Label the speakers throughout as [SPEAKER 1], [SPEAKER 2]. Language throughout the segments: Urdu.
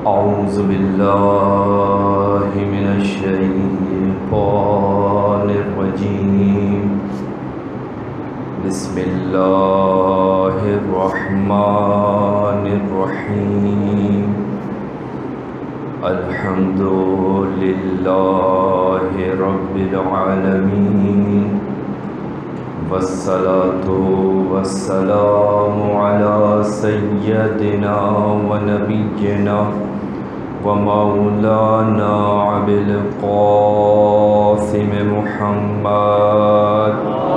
[SPEAKER 1] أعوذ بالله من الشيطان الرجيم. بسم الله الرحمن الرحيم. الحمد لله رب العالمين، والصلاة والسلام على سيدنا ونبينا ومولانا أبي القاسم محمد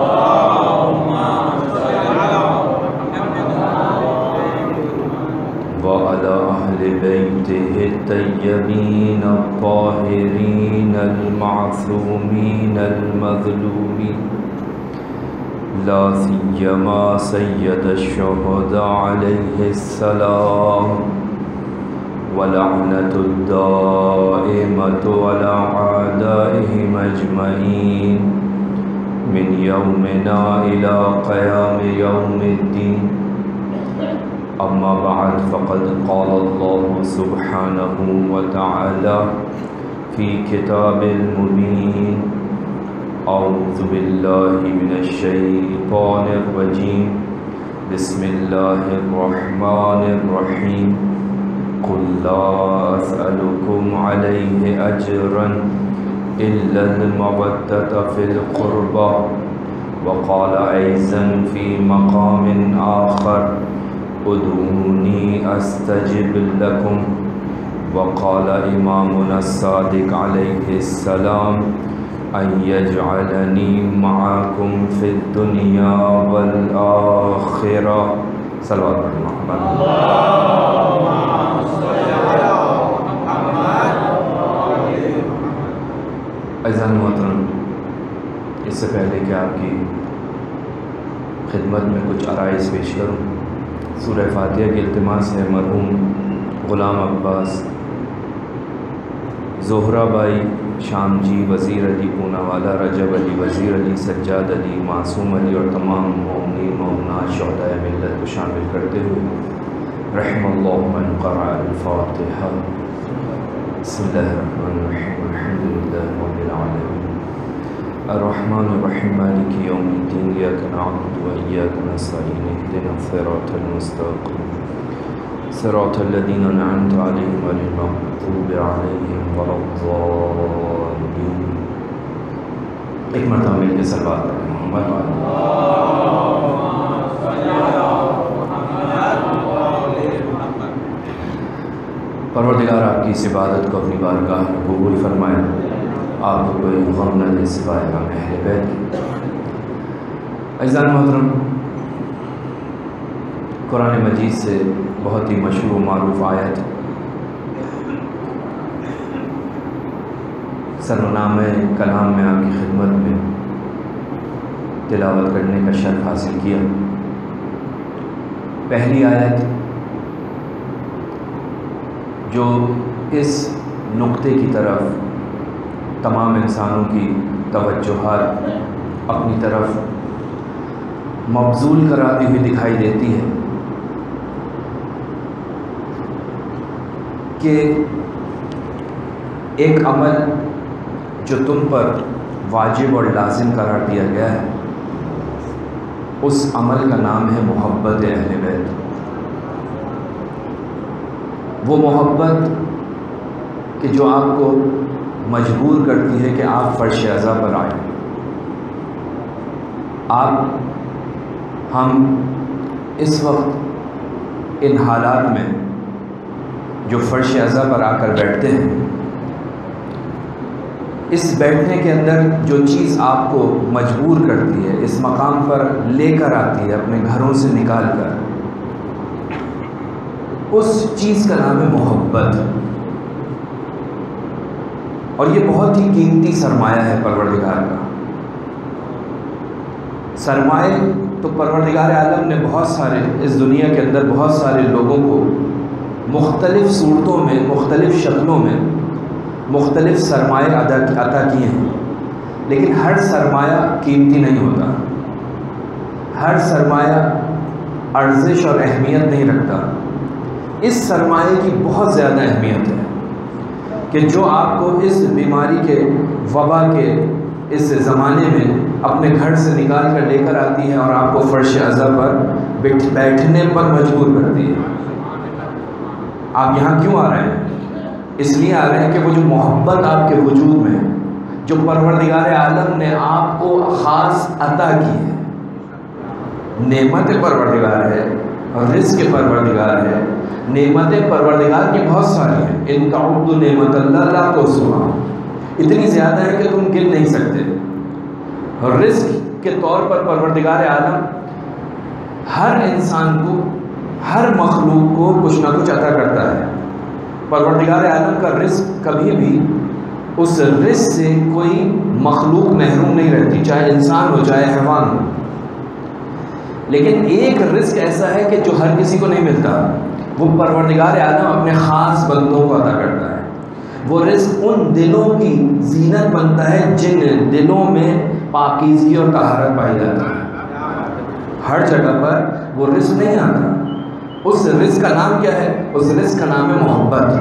[SPEAKER 1] وعلى أهل بيته الطيبين الطاهرين المعصومين المظلومين، لا سيما سيد الشهداء عليه السلام، ولعنة الدائمة على أعدائهم أجمعين من يومنا إلى قيام يوم الدين. أما بعد، فقد قال الله سبحانه وتعالى في كتاب المبين: أعوذ بالله من الشيطان الرجيم. بسم الله الرحمن الرحيم. قل لا أسألكم عليه أجرا إلا المودة في القربى. وقال أيضا في مقام آخر: ادعوني أستجب لكم. وقال إمامنا الصادق عليه السلام: أن يجعلني معكم في الدنيا والآخرة. صلوات محمد. عزیزان محترم، اس سے پہلے کہ آپ کی خدمت میں کچھ عرائض پیش کروں، سورہ فاتحہ کی التماس ہے مرحوم غلام عباس، زہرہ بائی، شام جی، وزیر علی پونا والا، رجب علی، وزیر علی، سجاد علی، معصوم علی اور تمام مومنین مومنات شہدائے ملت کو شامل کرتے ہوئے رحم اللہ من قرأ الفاتحہ. بسم اللہ الرحمن الرحیم. الحمد للہ رب العالمین، الرحمن الرحیم، مالک یوم الدین، ایاک نعبد و ایاک نستعین، اهدنا الصراط المستقیم، صراط الذین انعمت علیہم غیر المغضوب علیہم ولا الضالین. ایک مرتبہ مل کے صلوات پڑھیں. محمد پروردگار آپ کی اس عبادت کو اپنی بارگاہ میں قبول فرمائے، آپ کو کوئی غم نہ دے سوائے غم اہل بیت کی. عزیزان محترم، قرآن مجید سے بہت ہی مشہور و معروف آیت سرنامہ کلام میں آپ کی خدمت میں تلاوت کرنے کا شرف حاصل کیا. پہلی آیت جو اس نقطے کی طرف تمام انسانوں کی توجہات اپنی طرف مبذول کراتی ہوئی دکھائی دیتی ہے کہ ایک عمل جو تم پر واجب اور لازم قرار دیا گیا ہے، اس عمل کا نام ہے محبت اہل بیت. وہ محبت کہ جو آپ کو مجبور کرتی ہے کہ آپ فرش اعضا پر آئیں. ہم اس وقت ان حالات میں جو فرش اعضا پر آ کر بیٹھتے ہیں، اس بیٹھنے کے اندر جو چیز آپ کو مجبور کرتی ہے، اس مقام پر لے کر آتی ہے اپنے گھروں سے نکال کر، اس چیز کا نام ہے محبت. اور یہ بہت ہی قیمتی سرمایہ ہے پروردگار کا. سرمایہ تو پروردگار عالم نے بہت سارے اس دنیا کے اندر بہت سارے لوگوں کو مختلف صورتوں میں، مختلف شکلوں میں مختلف سرمایہ عطا کیے ہیں، لیکن ہر سرمایہ قیمتی نہیں ہوتا، ہر سرمایہ ارزش اور اہمیت نہیں رکھتا. اس سرمایے کی بہت زیادہ اہمیت ہے کہ جو آپ کو اس بیماری کے وبا کے اس زمانے میں اپنے گھر سے نکال کر لے کر آتی ہے اور آپ کو فرش عزا پر بیٹھنے پر مجبور کرتی ہے۔ آپ یہاں کیوں آ رہے ہیں؟ اس لیے آ رہے ہیں کہ وہ جو محبت آپ کے وجود میں، جو پروردگار عالم نے آپ کو خاص عطا کی ہے، نعمت پروردگار ہے، رزق پروردگار ہے، نعمت پروردگار کی بہت ساری ہیں، ان تعدوا نعمت اللہ لا تحصوها، اتنی زیادہ ہے کہ تم گن نہیں سکتے۔ رزق کے طور پر پروردگار عالم ہر انسان کو، ہر مخلوق کو کچھ نہ کچھ عطا کرتا ہے۔ پروردگار عالم کا رزق کبھی بھی اس رزق سے کوئی مخلوق محروم نہیں رہتی، چاہے انسان ہو چاہے حیوان ہو۔ لیکن ایک رزق ایسا ہے کہ جو ہر کسی کو نہیں ملتا، وہ پروردگار عالم اپنے خاص بندوں کو عطا کرتا ہے۔ وہ رزق ان دلوں کی زینت بنتا ہے جن دلوں میں پاکیزگی اور طہارت پائی جاتی ہے۔ ہر جگہ پر وہ رزق نہیں آتا۔ اس رزق کا نام کیا ہے؟ اس رزق کا نام ہے محبت۔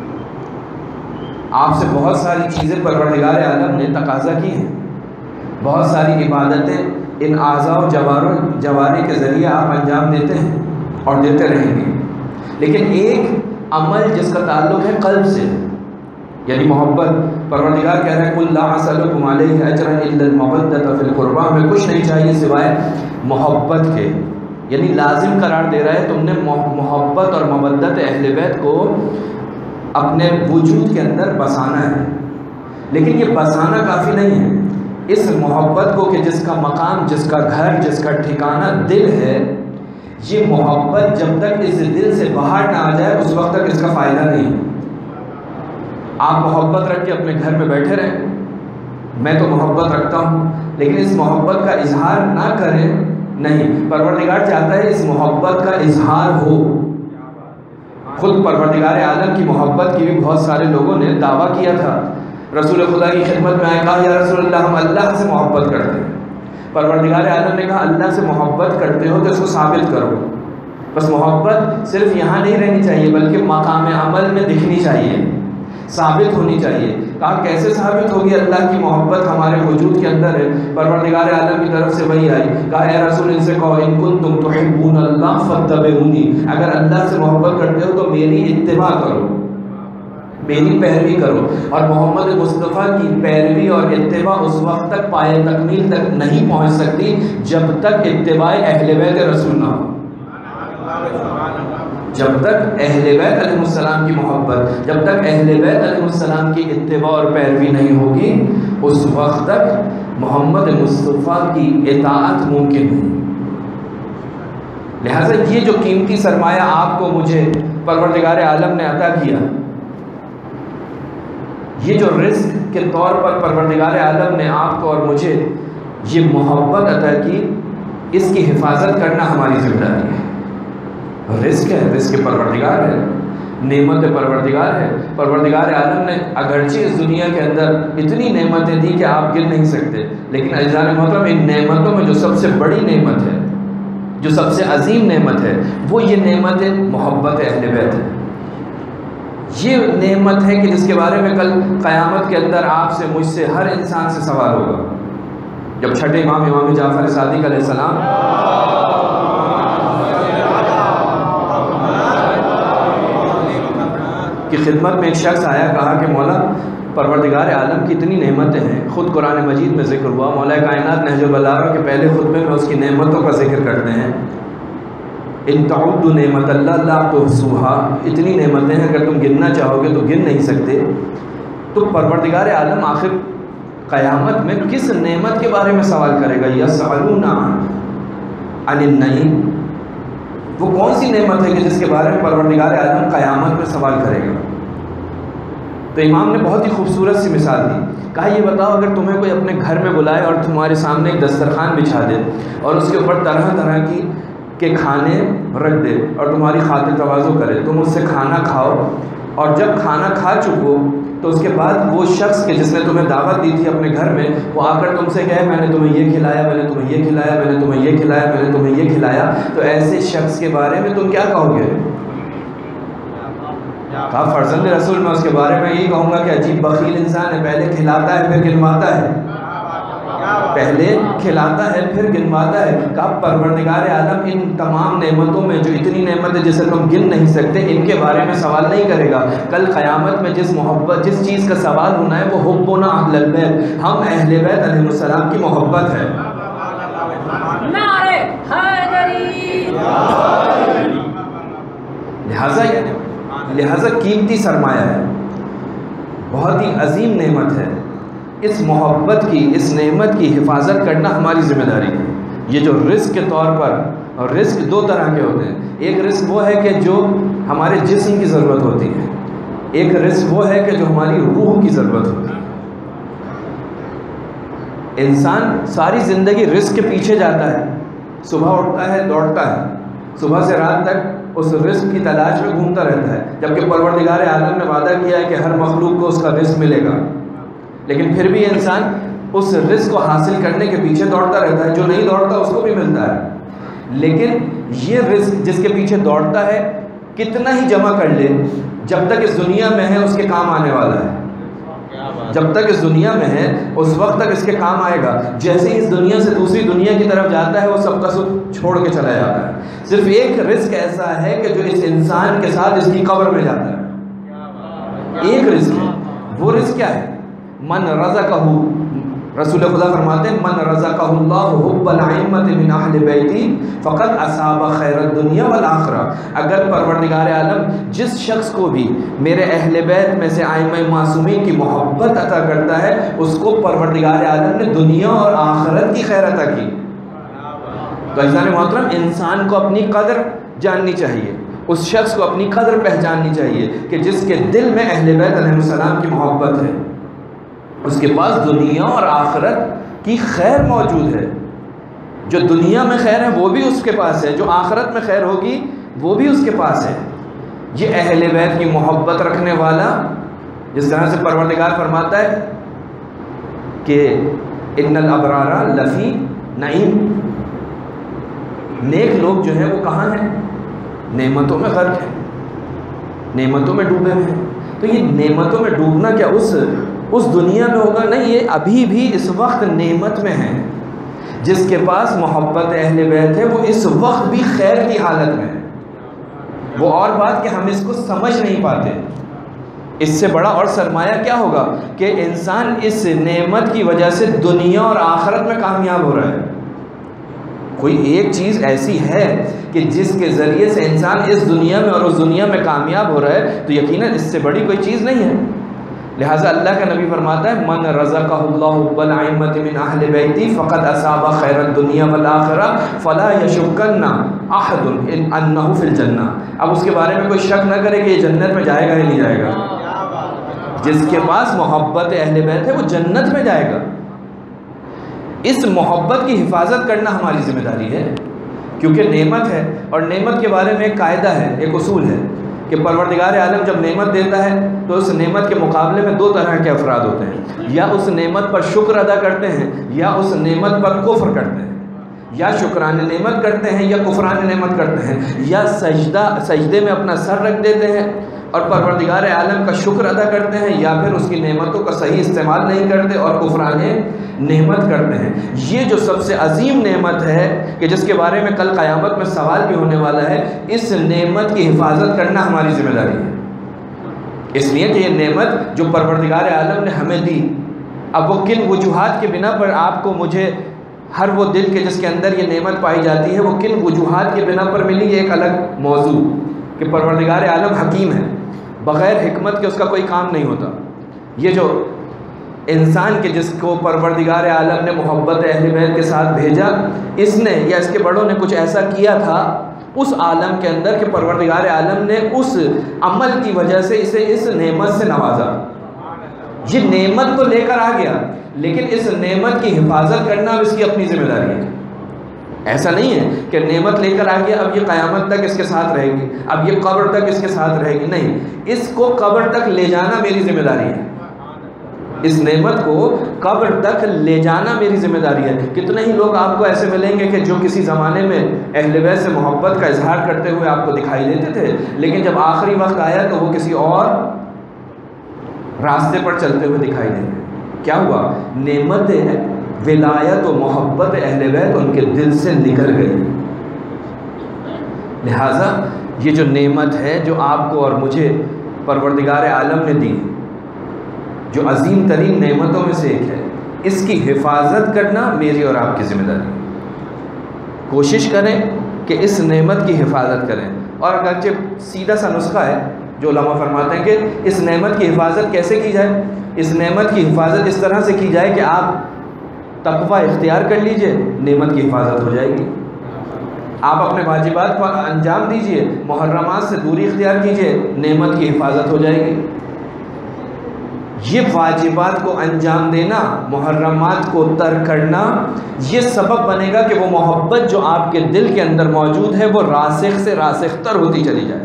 [SPEAKER 1] آپ سے بہت ساری چیزیں پروردگار عالم نے تقاضا کی ہیں، بہت ساری عبادتیں ان اعضاء و جوارح کے ذریعے آپ انجام دیتے ہیں اور دیتے رہیں گے، لیکن ایک عمل جس کا تعلق ہے قلب سے، یعنی محبت۔ پروردگار کہہ رہا ہے قُلْ لَا أَسْأَلُكُمْ عَلَيْهِ أَجْرًا إِلَّا الْمَوَدَّةَ فِي الْقُرْبَى، ہمیں کچھ نہیں چاہیے سوائے محبت کے، یعنی لازم قرار دے رہا ہے تم نے محبت اور مودت اہل بیت کو اپنے وجود کے اندر بسانا ہے۔ لیکن یہ بسانا کافی نہیں ہے، اس محبت کو کہ جس کا مقام، جس کا گھر، جس کا ٹھکانہ دل ہے، یہ محبت جب تک اس دل سے باہر نہ آ جائے اس وقت تک اس کا فائدہ نہیں ہے۔ آپ محبت رکھ کے اپنے گھر میں بیٹھے رہیں، میں تو محبت رکھتا ہوں، لیکن اس محبت کا اظہار نہ کریں، نہیں، پروردگار چاہتا ہے اس محبت کا اظہار ہو۔ خود پروردگار عالم کی محبت کی بھی بہت سارے لوگوں نے دعویٰ کیا تھا، رسول خدا کی خدمت میں آئے، کہا یا رسول اللہ ہم اللہ سے محبت کرتے ہیں۔ پروردگار عالم نے کہا اللہ سے محبت کرتے ہو تو اس کو ثابت کرو، بس محبت صرف یہاں نہیں رہنی چاہیے بلکہ مقام عمل میں دکھنی چاہیے، ثابت ہونی چاہیے۔ کہا کیسے ثابت ہوگی؟ اللہ کی محبت ہمارے وجود کے اندر ہے، پروردگار عالم کی طرف سے وہی آئی، کہا اے رسول ان سے کہو ان کنتم تحبون اللہ فاتبعونی، اگر اللہ سے محبت کرتے ہو تو میری اتباع کرو، میری پیروی کرو۔ اور محمد مصطفیٰ کی پیروی اور اتباع اس وقت تک پائے تکمیل تک نہیں پہنچ سکتی جب تک اتباع اہل بیت رسول نہ ہو، جب تک اہل بیت علیہ السلام کی محبت، جب تک اہل بیت علیہ السلام کی اتباع اور پیروی نہیں ہوگی، اس وقت تک محمد مصطفیٰ کی اطاعت ممکن نہیں۔ لہٰذا یہ جو قیمتی سرمایہ آپ کو مجھے پروردگار عالم نے عطا کیا، یہ جو رزق کے طور پر پروردگار عالم نے آپ کو اور مجھے یہ محبت عطا کی، اس کی حفاظت کرنا ہماری ذمہ داری ہے۔ رزق ہے، رزق پروردگار ہے، نعمت پروردگار ہے۔ پروردگار عالم نے اگرچہ اس دنیا کے اندر اتنی نعمتیں دی کہ آپ گن نہیں سکتے، لیکن عزیزان محترم ان نعمتوں میں جو سب سے بڑی نعمت ہے، جو سب سے عظیم نعمت ہے، وہ یہ نعمت محبت اہل بیت ہے۔ یہ نعمت ہے کہ جس کے بارے میں کل قیامت کے اندر آپ سے، مجھ سے، ہر انسان سے سوال ہوگا۔ جب چھٹے امام جعفر صادق علیہ السلام کی خدمت میں ایک شخص آیا، کہا کہ مولا پروردگار عالم کی اتنی نعمتیں ہیں، خود قرآن مجید میں ذکر ہوا، مولا کائنات نہج البلاغہ کے پہلے خطبے میں اس کی نعمتوں کا ذکر کرتے ہیں، ان تعدوا نعمت اللہ لا تحصوها، اتنی نعمتیں ہیں اگر تم گننا چاہو گے تو گن نہیں سکتے۔ تو پروردگار عالم آخر قیامت میں کس نعمت کے بارے میں سوال کرے گا؟ یسألون عن النعیم، وہ کون سی نعمت ہے کہ جس کے بارے میں پروردگار عالم قیامت میں سوال کرے گا؟ تو امام نے بہت ہی خوبصورت سی مثال دی، کہا یہ بتاؤ اگر تمہیں کوئی اپنے گھر میں بلائے اور تمہارے سامنے ایک دسترخوان بچھا دے اور اس کے اوپر طرح طرح کے کھانے رکھ دے اور تمہاری خاطر تواضع کرے، تم اس سے کھانا کھاؤ، اور جب کھانا کھا چکو تو اس کے بعد وہ شخص کہ جس نے تمہیں دعوت دی تھی اپنے گھر میں، وہ آ کر تم سے کہے میں نے تمہیں یہ کھلایا، میں نے تمہیں یہ کھلایا، میں نے تمہیں یہ کھلایا، میں نے تمہیں یہ کھلایا، تو ایسے شخص کے بارے میں تم کیا کہو گے؟ کہا فرزند رسول میں اس کے بارے میں یہی کہوں گا کہ عجیب بخیل انسان ہے، پہلے کھلاتا ہے پھر گنواتا ہے، پہلے کھلاتا ہے پھر گنواتا ہے۔ کہا پروردگار عالم ان تمام نعمتوں میں، جو اتنی نعمتیں جسے تم گن نہیں سکتے، ان کے بارے میں سوال نہیں کرے گا۔ کل قیامت میں جس چیز کا سوال ہونا ہے وہ حبنا اہل البیت، ہم اہل بیت علیہ السلام کی محبت ہے۔ لہٰذا قیمتی سرمایہ ہے، بہت ہی عظیم نعمت ہے۔ اس محبت کی، اس نعمت کی حفاظت کرنا ہماری ذمہ داری ہے۔ یہ جو رزق کے طور پر، اور رزق دو طرح کے ہوتے ہیں، ایک رزق وہ ہے کہ جو ہمارے جسم کی ضرورت ہوتی ہے، ایک رزق وہ ہے کہ جو ہماری روح کی ضرورت ہوتی ہے۔ انسان ساری زندگی رزق کے پیچھے جاتا ہے، صبح اٹھتا ہے دوڑتا ہے، صبح سے رات تک اس رزق کی تلاش میں گھومتا رہتا ہے، جبکہ پروردگار عالم نے وعدہ کیا ہے کہ ہر مخلوق کو اس کا رزق ملے گا، لیکن پھر بھی انسان اس رزق کو حاصل کرنے کے پیچھے دوڑتا رہتا ہے۔ جو نہیں دوڑتا اس کو بھی ملتا ہے، لیکن یہ رزق جس کے پیچھے دوڑتا ہے کتنا ہی جمع کر لے، جب تک اس دنیا میں ہے اس کے کام آنے والا ہے، جب تک اس دنیا میں ہے اس وقت تک اس کے کام آئے گا۔ جیسے ہی اس دنیا سے دوسری دنیا کی طرف جاتا ہے وہ سب کا سب چھوڑ کے چلا جاتا ہے۔ صرف ایک رزق ایسا ہے کہ جو اس انسان کے ساتھ اس کی قبر میں جاتا ہے، ایک رزق ہے۔ وہ رزق کیا ہے؟ من رزقہ، رسول خدا فرماتے ہیں من رزقہ اللہ حب الائمۃ من اہل بیتی فقد اصاب خیر الدنیا والآخرہ۔ اگر پروردگار عالم جس شخص کو بھی میرے اہل بیت میں سے ائمہ معصومین کی محبت عطا کرتا ہے، اس کو پروردگار عالم نے دنیا اور آخرت کی خیر عطا کی۔ تو عزیزان محترم، انسان کو اپنی قدر جاننی چاہیے، اس شخص کو اپنی قدر پہچاننی چاہیے کہ جس کے دل میں اہل بیت علیہ السلام کی محبت ہے، اس کے پاس دنیا اور آخرت کی خیر موجود ہے۔ جو دنیا میں خیر ہے وہ بھی اس کے پاس ہے، جو آخرت میں خیر ہوگی وہ بھی اس کے پاس ہے۔ یہ اہل بیت کی محبت رکھنے والا، جس طرح سے پروردگار فرماتا ہے کہ ان الابرار لفی نعیم، نیک لوگ جو ہیں وہ کہاں ہیں؟ نعمتوں میں غرق ہیں، نعمتوں میں ڈوبے ہوئے ہیں۔ تو یہ نعمتوں میں ڈوبنا کیا اس دنیا میں ہوگا؟ نہیں، یہ ابھی بھی اس وقت نعمت میں ہے۔ جس کے پاس محبت اہل بیت ہے وہ اس وقت بھی خیر کی حالت میں ہے۔ وہ اور بات کہ ہم اس کو سمجھ نہیں پاتے۔ اس سے بڑا اور سرمایہ کیا ہوگا کہ انسان اس نعمت کی وجہ سے دنیا اور آخرت میں کامیاب ہو رہا ہے۔ کوئی ایک چیز ایسی ہے کہ جس کے ذریعے سے انسان اس دنیا میں اور اس دنیا میں کامیاب ہو رہا ہے، تو یقیناً اس سے بڑی کوئی چیز نہیں ہے۔ لہٰذا اللہ کا نبی فرماتا ہے من رزقہ اللہ بالائمۃ من اہل بیتی فقد اصاب خیر الدنیا والآخرہ فلا یشکن احد انہ فی الجنہ۔ اب اس کے بارے میں کوئی شک نہ کرے کہ یہ جنت میں جائے گا یا نہیں جائے گا۔ جس کے پاس محبت اہل بیت ہے وہ جنت میں جائے گا۔ اس محبت کی حفاظت کرنا ہماری ذمہ داری ہے، کیونکہ نعمت ہے، اور نعمت کے بارے میں ایک قاعدہ ہے، ایک اصول ہے کہ پروردگار عالم جب نعمت دیتا ہے تو اس نعمت کے مقابلے میں دو طرح کے افراد ہوتے ہیں، یا اس نعمت پر شکر ادا کرتے ہیں یا اس نعمت پر کفر کرتے ہیں، یا شکران نعمت کرتے ہیں یا کفران نعمت کرتے ہیں، یا سجدے میں اپنا سر رکھ دیتے ہیں اور پروردگار عالم کا شکر ادا کرتے ہیں، یا پھر اس کی نعمتوں کا صحیح استعمال نہیں کرتے اور کفران نعمت کرتے ہیں۔ یہ جو سب سے عظیم نعمت ہے کہ جس کے بارے میں کل قیامت میں سوال بھی ہونے والا ہے، اس نعمت کی حفاظت کرنا ہماری ذمہ داری ہے۔ اس لیے کہ یہ نعمت جو پروردگار عالم نے ہمیں دی، اب وہ کن وجوہات کے بنا پر آپ کو مجھے، ہر وہ دل کے جس کے اندر یہ نعمت پائی جاتی ہے، وہ کن وجوہات کے بنا پر ملی، یہ ایک الگ موضوع کہ پروردگار عالم حکیم ہے، بغیر حکمت کے اس کا کوئی کام نہیں ہوتا۔ یہ جو انسان کے جس کو پروردگار عالم نے محبت اہل بیت کے ساتھ بھیجا، اس نے یا اس کے بڑوں نے کچھ ایسا کیا تھا اس عالم کے اندر کہ پروردگار عالم نے اس عمل کی وجہ سے اسے اس نعمت سے نوازا۔ یہ نعمت تو لے کر آ گیا، لیکن اس نعمت کی حفاظت کرنا اب اس کی اپنی ذمہ داری ہے۔ ایسا نہیں ہے کہ نعمت لے کر آ گیا اب یہ قیامت تک اس کے ساتھ رہے گی، اب یہ قبر تک اس کے ساتھ رہے گی، نہیں، اس کو قبر تک لے جانا میری ذمہ داری ہے۔ اس نعمت کو قبر تک لے جانا میری ذمہ داری ہے۔ کتنے ہی لوگ آپ کو ایسے ملیں گے کہ جو کسی زمانے میں اہل بیت سے محبت کا اظہار کرتے ہوئے آپ کو دکھائی دیتے تھے، لیکن جب آخری وقت آیا تو وہ کسی اور راستے پر چلتے ہوئے دکھائی دیتے۔ کیا ہوا؟ نعمت ولایت و محبت اہل بیت ان کے دل سے نکل گئی۔ لہٰذا یہ جو نعمت ہے جو آپ کو اور مجھے پروردگار عالم نے دی، جو عظیم ترین نعمتوں میں سے ایک ہے، اس کی حفاظت کرنا میری اور آپ کی ذمہ داری ہے۔ کوشش کریں کہ اس نعمت کی حفاظت کریں۔ اور اگرچہ سیدھا سا نسخہ ہے جو علماء فرماتے ہیں کہ اس نعمت کی حفاظت کیسے کی جائے؟ اس نعمت کی حفاظت اس طرح سے کی جائے کہ آپ تقوی اختیار کر لیجئے، نعمت کی حفاظت ہو جائے گی۔ آپ اپنے واجبات کو انجام دیجئے، محرمات سے دوری اختیار کیجئے، نعمت کی حفاظت ہو جائے گی۔ یہ واجبات کو انجام دینا، محرمات کو ترک کرنا، یہ سبب بنے گا کہ وہ محبت جو آپ کے دل کے اندر موجود ہے وہ راسخ سے راسخ تر ہوتی چلی جائے،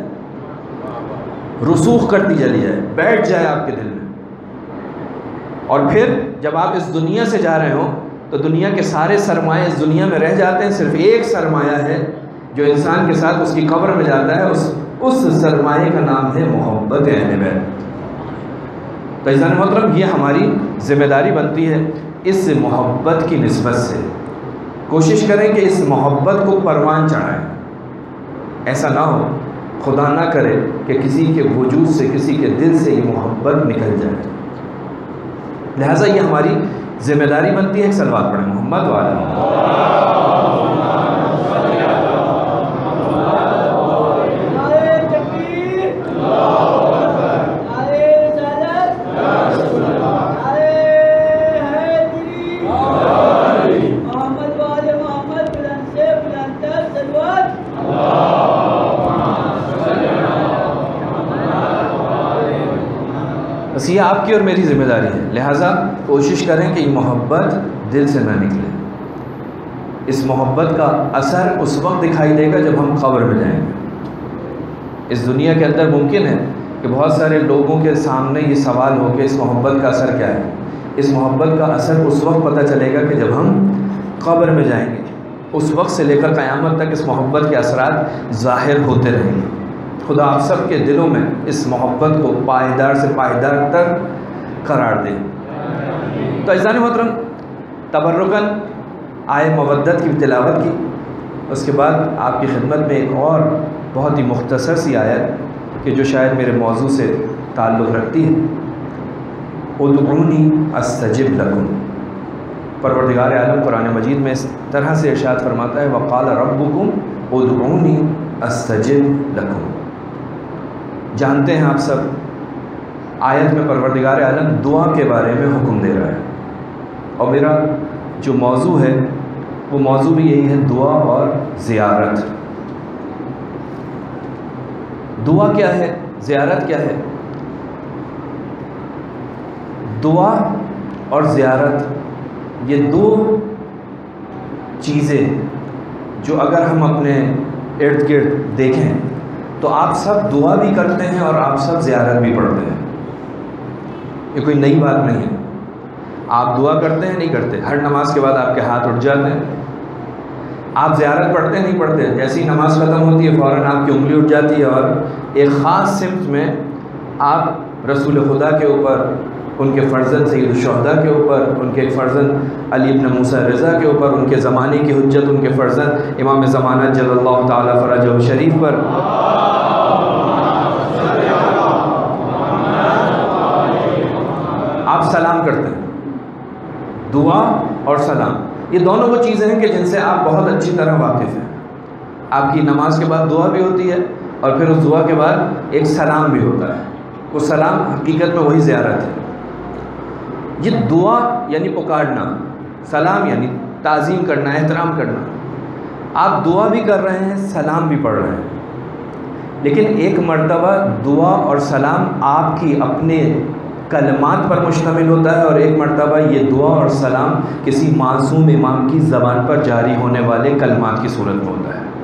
[SPEAKER 1] رسوخ کرتی چلی جائے، بیٹھ جائے آپ کے دل میں۔ اور پھر جب آپ اس دنیا سے جا رہے ہوں تو دنیا کے سارے سرمایہ اس دنیا میں رہ جاتے ہیں، صرف ایک سرمایہ ہے جو انسان کے ساتھ اس کی قبر میں جاتا ہے، اس سرمایہ کا نام ہے محبت اہل بیت۔ تو عزیزان محترم، یہ ہماری ذمہ داری بنتی ہے اس محبت کی نسبت سے کوشش کریں کہ اس محبت کو پروان چڑھائیں۔ ایسا نہ ہو، خدا نہ کرے کہ کسی کے وجود سے، کسی کے دل سے یہ محبت نکل جائے۔ لہٰذا یہ ہماری ذمہ داری بنتی ہے۔ ایک صلوات پڑھیں محمد وعلی بس یہ آپ کی اور میری ذمہ داری ہے۔ لہٰذا کوشش کریں کہ یہ محبت دل سے نہ نکلے۔ اس محبت کا اثر اس وقت دکھائی دے گا جب ہم قبر میں جائیں گے۔ اس دنیا کے اندر ممکن ہے کہ بہت سارے لوگوں کے سامنے یہ سوال ہو کہ اس محبت کا اثر کیا ہے۔ اس محبت کا اثر اس وقت پتہ چلے گا کہ جب ہم قبر میں جائیں گے۔ اس وقت سے لے کر قیامت تک اس محبت کے اثرات ظاہر ہوتے رہیں گے۔ خدا آپ سب کے دلوں میں اس محبت کو پائیدار سے پائیدار تر قرار دے۔ تو عزیزان محترم، تبرکاً آئے مودت کی تلاوت کی، اس کے بعد آپ کی خدمت میں ایک اور بہت ہی مختصر سی آیت کہ جو شاید میرے موضوع سے تعلق رکھتی ہے۔ ادعونی استجب لکم۔ پروردگار عالم قرآن مجید میں اس طرح سے ارشاد فرماتا ہے وقال ربکم ادعونی استجب لکم۔ جانتے ہیں آپ سب، آیت میں پروردگار عالم دعا کے بارے میں حکم دے رہا ہے، اور میرا جو موضوع ہے وہ موضوع بھی یہی ہے، دعا اور زیارت۔ دعا کیا ہے؟ زیارت کیا ہے؟ دعا اور زیارت یہ دو چیزیں جو اگر ہم اپنے ارد گرد دیکھیں تو آپ سب دعا بھی کرتے ہیں اور آپ سب زیارت بھی پڑھتے ہیں۔ یہ کوئی نئی بات نہیں ہے۔ آپ دعا کرتے ہیں، نہیں کرتے؟ ہر نماز کے بعد آپ کے ہاتھ اٹھ جاتے ہیں۔ آپ زیارت پڑھتے ہیں، نہیں پڑھتے؟ جیسی نماز ختم ہوتی ہے فوراً آپ کی انگلی اٹھ جاتی ہے اور ایک خاص سمت میں آپ رسول خدا کے اوپر، ان کے فرزند سید الشہداء کے اوپر، ان کے فرزند علی ابن موسیٰ رضا کے اوپر، ان کے زمانے کی حجت، ان کے فرزند امام زمانہ جل اللہ تعالیٰ فرجہ شریف پر آپ سلام کرتے ہیں۔ دعا اور سلام یہ دونوں وہ چیزیں ہیں کہ جن سے آپ بہت اچھی طرح واقف ہیں۔ آپ کی نماز کے بعد دعا بھی ہوتی ہے اور پھر اس دعا کے بعد ایک سلام بھی ہوتا ہے۔ وہ سلام حقیقت میں وہی زیارت ہے۔ یہ دعا یعنی پکارنا، سلام یعنی تعظیم کرنا، احترام کرنا۔ آپ دعا بھی کر رہے ہیں، سلام بھی پڑھ رہے ہیں، لیکن ایک مرتبہ دعا اور سلام آپ کی اپنے کلمات پر مشتمل ہوتا ہے، اور ایک مرتبہ یہ دعا اور سلام کسی معصوم امام کی زبان پر جاری ہونے والے کلمات کی صورت میں ہوتا ہے۔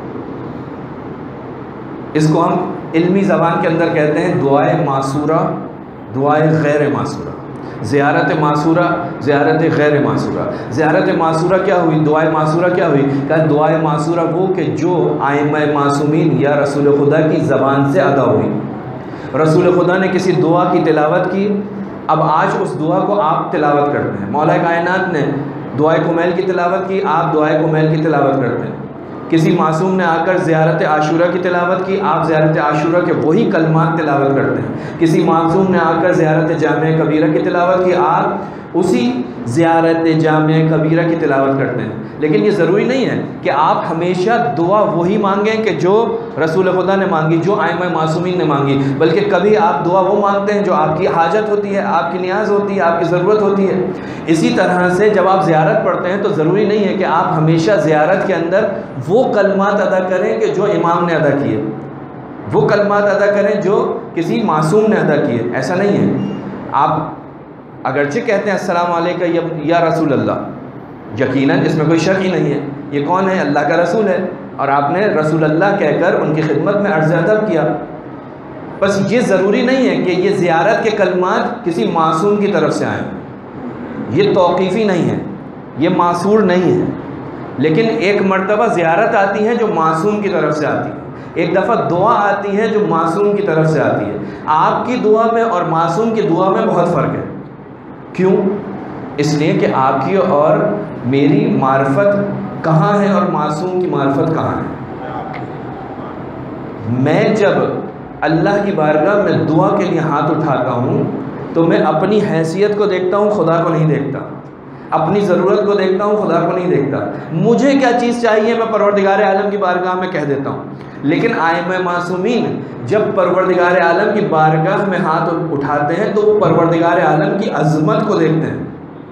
[SPEAKER 1] اس کو ہم علمی زبان کے اندر کہتے ہیں دعائے معصورہ، دعائے غیر معصورہ۔ زیارت معصورہ، زیارت غیر معصورہ۔ زیارت معصورہ کیا ہوئی؟ دعائے معصورہ کیا ہوئی؟ کہ دعائے معصورہ وہ کہ جو ائمہ معصومین یا رسول خدا کی زبان سے ادا ہوئی۔ رسول خدا نے کسی دعا کی تلاوت کی، اب آج اس دعا کو آپ تلاوت کرتے ہیں۔ مولا کائنات نے دعائے کمیل کی تلاوت کی، آپ دعائے کمیل کی تلاوت کرتے ہیں۔ کسی معصوم نے آ کر زیارت عاشورہ کی تلاوت کی، آپ زیارت عاشورہ کے وہی کلمات تلاوت کرتے ہیں۔ کسی معصوم نے آ کر زیارت جامع کبیرہ کی تلاوت کی، آپ اسی زیارت جامع کبیرہ کی تلاوت کرتے ہیں۔ لیکن یہ ضروری نہیں ہے کہ آپ ہمیشہ دعا وہی مانگیں کہ جو رسول خدا نے مانگی، جو ائمہ معصومین نے مانگی، بلکہ کبھی آپ دعا وہ مانگتے ہیں جو آپ کی حاجت ہوتی ہے، آپ کی نیاز ہوتی ہے، آپ کی ضرورت ہوتی ہے۔ اسی طرح سے جب آپ زیارت پڑھتے ہیں تو ضروری نہیں ہے کہ آپ ہمیشہ زیارت کے اندر وہ کلمات ادا کریں کہ جو امام نے ادا کیے، وہ کلمات ادا کریں جو کسی معصوم نے ادا کیے، ایسا نہیں ہے۔ آپ اگرچہ کہتے ہیں السلام علیکم یا رسول اللہ، یقیناً اس میں کوئی شک ہی نہیں ہے، یہ کون ہے؟ اللہ کا رسول ہے، اور آپ نے رسول اللہ کہہ کر ان کی خدمت میں عرض ادب کیا۔ بس یہ ضروری نہیں ہے کہ یہ زیارت کے کلمات کسی معصوم کی طرف سے آئیں، یہ توقیفی نہیں ہے، یہ معصور نہیں ہے۔ لیکن ایک مرتبہ زیارت آتی ہے جو معصوم کی طرف سے آتی ہے، ایک دفعہ دعا آتی ہے جو معصوم کی طرف سے آتی ہے۔ آپ کی دعا میں اور معصوم کی دعا میں بہت فرق ہے۔ کیوں؟ اس لیے کہ آپ کی اور میری معرفت کہاں ہے اور معصوم کی معرفت کہاں ہے۔ میں جب اللہ کی بارگاہ میں دعا کے لیے ہاتھ اٹھاتا ہوں تو میں اپنی حیثیت کو دیکھتا ہوں، خدا کو نہیں دیکھتا۔ اپنی ضرورت کو دیکھتا ہوں، خدا کو نہیں دیکھتا۔ مجھے کیا چیز چاہیے میں پروردگار عالم کی بارگاہ میں کہہ دیتا ہوں۔ لیکن ائمہ معصومین جب پروردگار عالم کی بارگاہ میں ہاتھ اٹھاتے ہیں تو وہ پروردگار عالم کی عظمت کو دیکھتے ہیں۔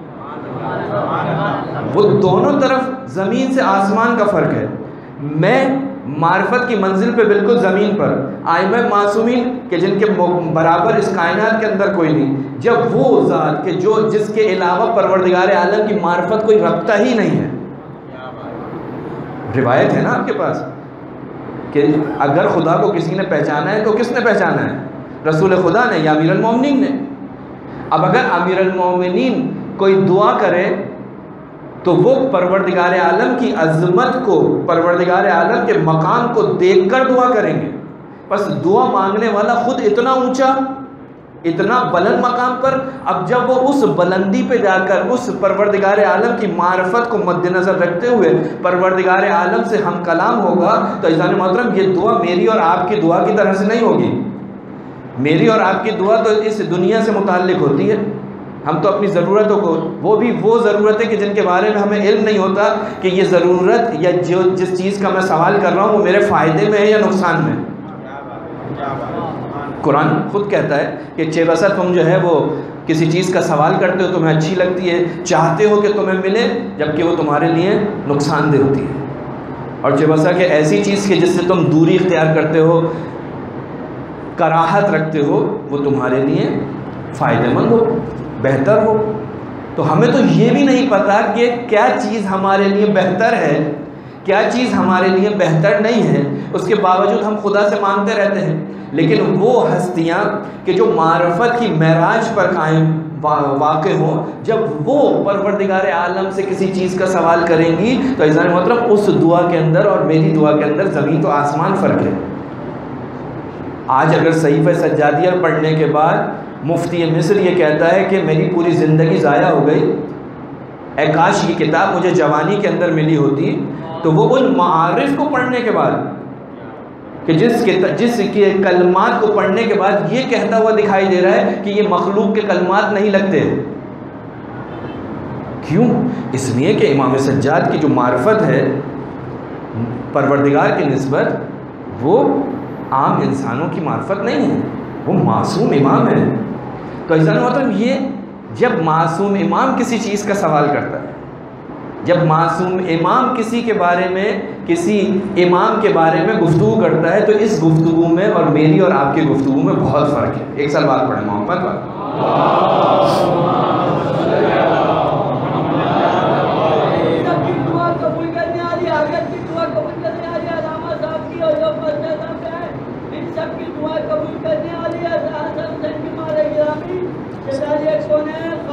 [SPEAKER 1] وہ دونوں طرف زمین سے آسمان کا فرق ہے۔ میں معرفت کی منزل پہ بالکل زمین پر، ائمہ معصومین کہ جن کے برابر اس کائنات کے اندر کوئی نہیں، جب وہ ذات کہ جس کے علاوہ پروردگار عالم کی معرفت کوئی رکھتا ہی نہیں ہے۔ روایت ہے نا آپ کے پاس کہ اگر خدا کو کسی نے پہچانا ہے تو کس نے پہچانا ہے؟ رسول خدا نے یا امیر المومنین نے۔ اب اگر امیر المومنین کوئی دعا کرے تو وہ پروردگار عالم کی عظمت کو، پروردگار عالم کے مقام کو دیکھ کر دعا کریں گے۔ بس دعا مانگنے والا خود اتنا اونچا، اتنا بلند مقام پر، اب جب وہ اس بلندی پہ جا کر اس پروردگار عالم کی معرفت کو مد نظر رکھتے ہوئے پروردگار عالم سے ہم کلام ہوگا تو عزیزان محترم یہ دعا میری اور آپ کی دعا کی طرح سے نہیں ہوگی۔ میری اور آپ کی دعا تو اس دنیا سے متعلق ہوتی ہے، ہم تو اپنی ضرورتوں کو، وہ بھی وہ ضرورتیں کہ جن کے بارے میں ہمیں علم نہیں ہوتا کہ یہ ضرورت یا جس چیز کا میں سوال کر رہا ہوں وہ میرے فائدے میں ہے یا نقصان میں۔ قرآن خود کہتا ہے کہ چہ بسا تم جو ہے وہ کسی چیز کا سوال کرتے ہو، تمہیں اچھی لگتی ہے، چاہتے ہو کہ تمہیں ملے، جبکہ وہ تمہارے لیے نقصان دہ ہوتی ہے۔ اور چہ بسا کہ ایسی چیز کہ جس سے تم دوری اختیار کرتے ہو، کراہت رکھتے ہو، وہ تمہارے لیے فائدہ مند ہو، بہتر ہو۔ تو ہمیں تو یہ بھی نہیں پتا کہ کیا چیز ہمارے لیے بہتر ہے، کیا چیز ہمارے لیے بہتر نہیں ہے، اس کے باوجود ہم خدا سے مانگتے رہتے ہیں۔ لیکن وہ ہستیاں کہ جو معرفت کی معراج پر قائم واقع ہوں، جب وہ پروردگار عالم سے کسی چیز کا سوال کریں گی تو عزیزان محترم اس دعا کے اندر اور میری دعا کے اندر زمین تو آسمان فرق ہے۔ آج اگر صحیفہ سجادیہ پڑھنے کے بعد مفتی مصر یہ کہتا ہے کہ میری پوری زندگی ضائع ہو گئی، اے کاش یہ کتاب مجھے جوانی کے اندر ملی ہوتی، تو وہ ان معارف کو پڑھنے کے بعد کہ جس کے کلمات کو پڑھنے کے بعد یہ کہتا ہوا دکھائی دے رہا ہے کہ یہ مخلوق کے کلمات نہیں لگتے۔ کیوں؟ اس لیے کہ امام سجاد کی جو معرفت ہے پروردگار کی نسبت وہ عام انسانوں کی معرفت نہیں ہے، وہ معصوم امام ہے۔ تو عزیزان محترم یہ جب معصوم امام کسی چیز کا سوال کرتا ہے، جب معصوم امام کسی کے بارے میں، کسی امام کے بارے میں گفتگو کرتا ہے تو اس گفتگو میں اور میری اور آپ کی گفتگو میں بہت فرق ہے۔ ایک سال بعد پڑھیں محمد
[SPEAKER 2] سب کی دعا قبول کرنے والی ہے۔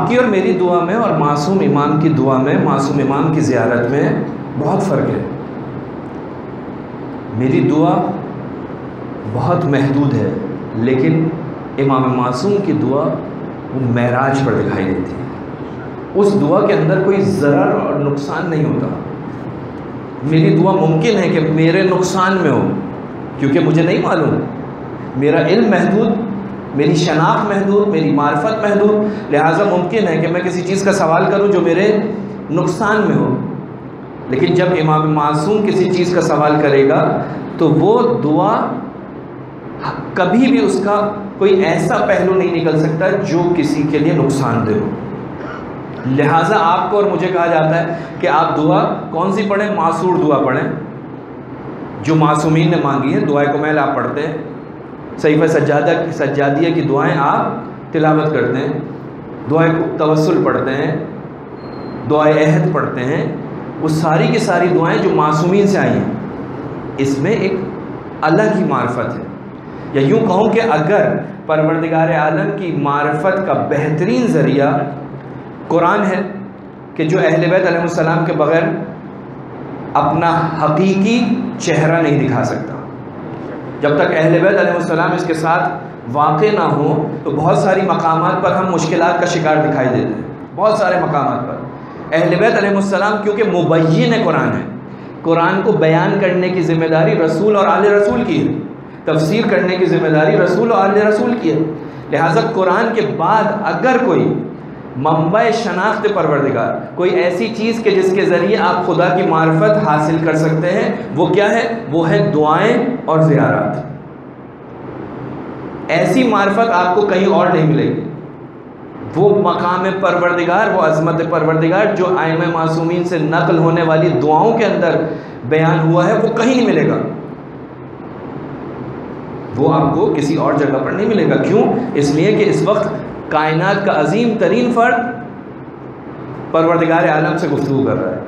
[SPEAKER 1] آپ کی اور میری دعا میں اور معصوم امام کی دعا میں، معصوم امام کی زیارت میں بہت فرق ہے۔ میری دعا بہت محدود ہے، لیکن امام معصوم کی دعا وہ معراج پر دکھائی دیتی ہے۔ اس دعا کے اندر کوئی ضرر اور نقصان نہیں ہوتا۔ میری دعا ممکن ہے کہ میرے نقصان میں ہو، کیونکہ مجھے نہیں معلوم، میرا علم محدود، میری شناخت محدود، میری معرفت محدود، لہٰذا ممکن ہے کہ میں کسی چیز کا سوال کروں جو میرے نقصان میں ہو۔ لیکن جب امام معصوم کسی چیز کا سوال کرے گا تو وہ دعا کبھی بھی اس کا کوئی ایسا پہلو نہیں نکل سکتا جو کسی کے لیے نقصان دہ ہو۔ لہٰذا آپ کو اور مجھے کہا جاتا ہے کہ آپ دعا کون سی پڑھیں؟ معصور دعا پڑھیں، جو معصومین نے مانگی ہیں۔ دعائے کمیل آپ پڑھتے ہیں، صحیفہ سجادیہ کی دعائیں آپ تلاوت کرتے ہیں، دعائے توسل پڑھتے ہیں، دعائے عہد پڑھتے ہیں، وہ ساری کی ساری دعائیں جو معصومین سے آئی ہیں، اس میں ایک الگ ہی معرفت ہے۔ یا یوں کہوں کہ اگر پروردگار عالم کی معرفت کا بہترین ذریعہ قرآن ہے کہ جو اہل بیت علیہ السلام کے بغیر اپنا حقیقی چہرہ نہیں دکھا سکتا، جب تک اہل بیت علیہ السلام اس کے ساتھ واقع نہ ہوں تو بہت ساری مقامات پر ہم مشکلات کا شکار دکھائی دیتے ہیں۔ بہت سارے مقامات پر اہل بیت علیہ السلام کیونکہ مبین قرآن ہے، قرآن کو بیان کرنے کی ذمہ داری رسول اور آل رسول کی ہے، تفسیر کرنے کی ذمہ داری رسول اور آل رسول کی ہے، لہٰذا قرآن کے بعد اگر کوئی منبع شناخت پروردگار، کوئی ایسی چیز کہ جس کے ذریعے آپ خدا کی معرفت حاصل کر سکتے ہیں، وہ کیا ہے؟ وہ ہے دعائیں اور زیارات۔ ایسی معرفت آپ کو کہیں اور نہیں ملے گی۔ وہ مقام پروردگار، وہ عظمت پروردگار جو ائمہ معصومین سے نقل ہونے والی دعاؤں کے اندر بیان ہوا ہے، وہ کہیں نہیں ملے گا، وہ آپ کو کسی اور جگہ پر نہیں ملے گا۔ کیوں؟ اس لیے کہ اس وقت کائنات کا عظیم ترین فرد پروردگار عالم سے گفتگو کر رہا ہے،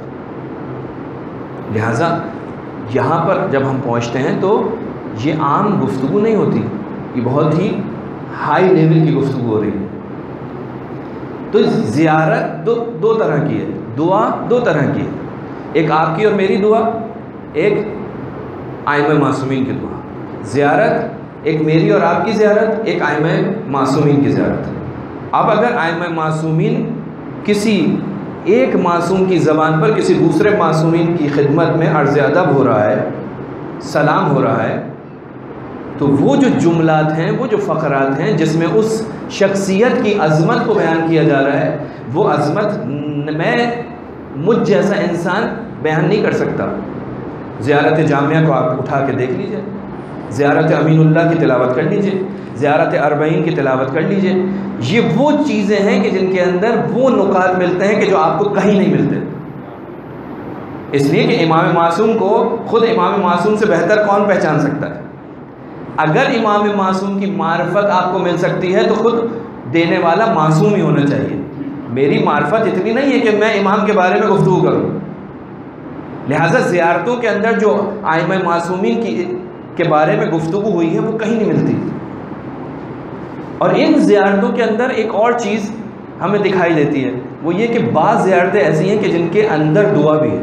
[SPEAKER 1] لہٰذا یہاں پر جب ہم پہنچتے ہیں تو یہ عام گفتگو نہیں ہوتی، یہ بہت ہی ہائی لیول کی گفتگو ہو رہی ہے۔ تو زیارت دو طرح کی ہے، دعا دو طرح کی ہے، ایک آپ کی اور میری دعا، ایک ائمہ معصومین کی دعا۔ زیارت ایک میری اور آپ کی زیارت، ایک ائمہ معصومین کی زیارت۔ اب اگر ائمہ معصومین کسی ایک معصوم کی زبان پر کسی دوسرے معصومین کی خدمت میں عرض ادب ہو رہا ہے، سلام ہو رہا ہے، تو وہ جو جملات ہیں، وہ جو فقرات ہیں جس میں اس شخصیت کی عظمت کو بیان کیا جا رہا ہے، وہ عظمت مجھ جیسا انسان بیان نہیں کر سکتا۔ زیارت جامعہ کو آپ اٹھا کے دیکھ لیجئے، زیارت امین اللہ کی تلاوت کر لیجئے، زیارت اربعین کی تلاوت کر لیجئے، یہ وہ چیزیں ہیں کہ جن کے اندر وہ نکات ملتے ہیں کہ جو آپ کو کہیں نہیں ملتے۔ اس لیے کہ امام معصوم کو خود امام معصوم سے بہتر کون پہچان سکتا ہے؟ اگر امام معصوم کی معرفت آپ کو مل سکتی ہے تو خود دینے والا معصوم ہی ہونا چاہیے۔ میری معرفت اتنی نہیں ہے کہ میں امام کے بارے میں گفتگو کروں، لہٰذا زیارتوں کے اندر جو ائمہ معصومین کے بارے میں گفتگو ہوئی ہے وہ کہیں نہیں ملتی۔ اور ان زیارتوں کے اندر ایک اور چیز ہمیں دکھائی دیتی ہے، وہ یہ کہ بعض زیارتیں ایسی ہیں کہ جن کے اندر دعا بھی ہے۔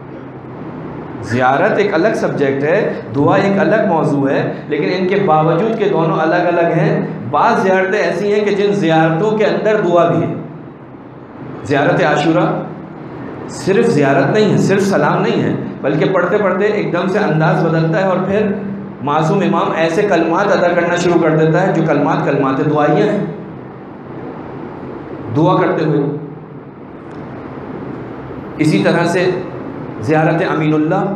[SPEAKER 1] زیارت ایک الگ سبجیکٹ ہے، دعا ایک الگ موضوع ہے، لیکن ان کے باوجود کہ دونوں الگ الگ ہیں، بعض زیارتیں ایسی ہیں کہ جن زیارتوں کے اندر دعا بھی ہے۔ زیارت عاشورہ صرف زیارت نہیں ہے، صرف سلام نہیں ہے، بلکہ پڑھتے پڑھتے ایک دم سے انداز بدلتا ہے اور پھر معصوم امام ایسے کلمات ادا کرنا شروع کر دیتا ہے جو کلمات دعائیاں ہیں، دعا کرتے ہوئے۔ اسی طرح سے زیارت امین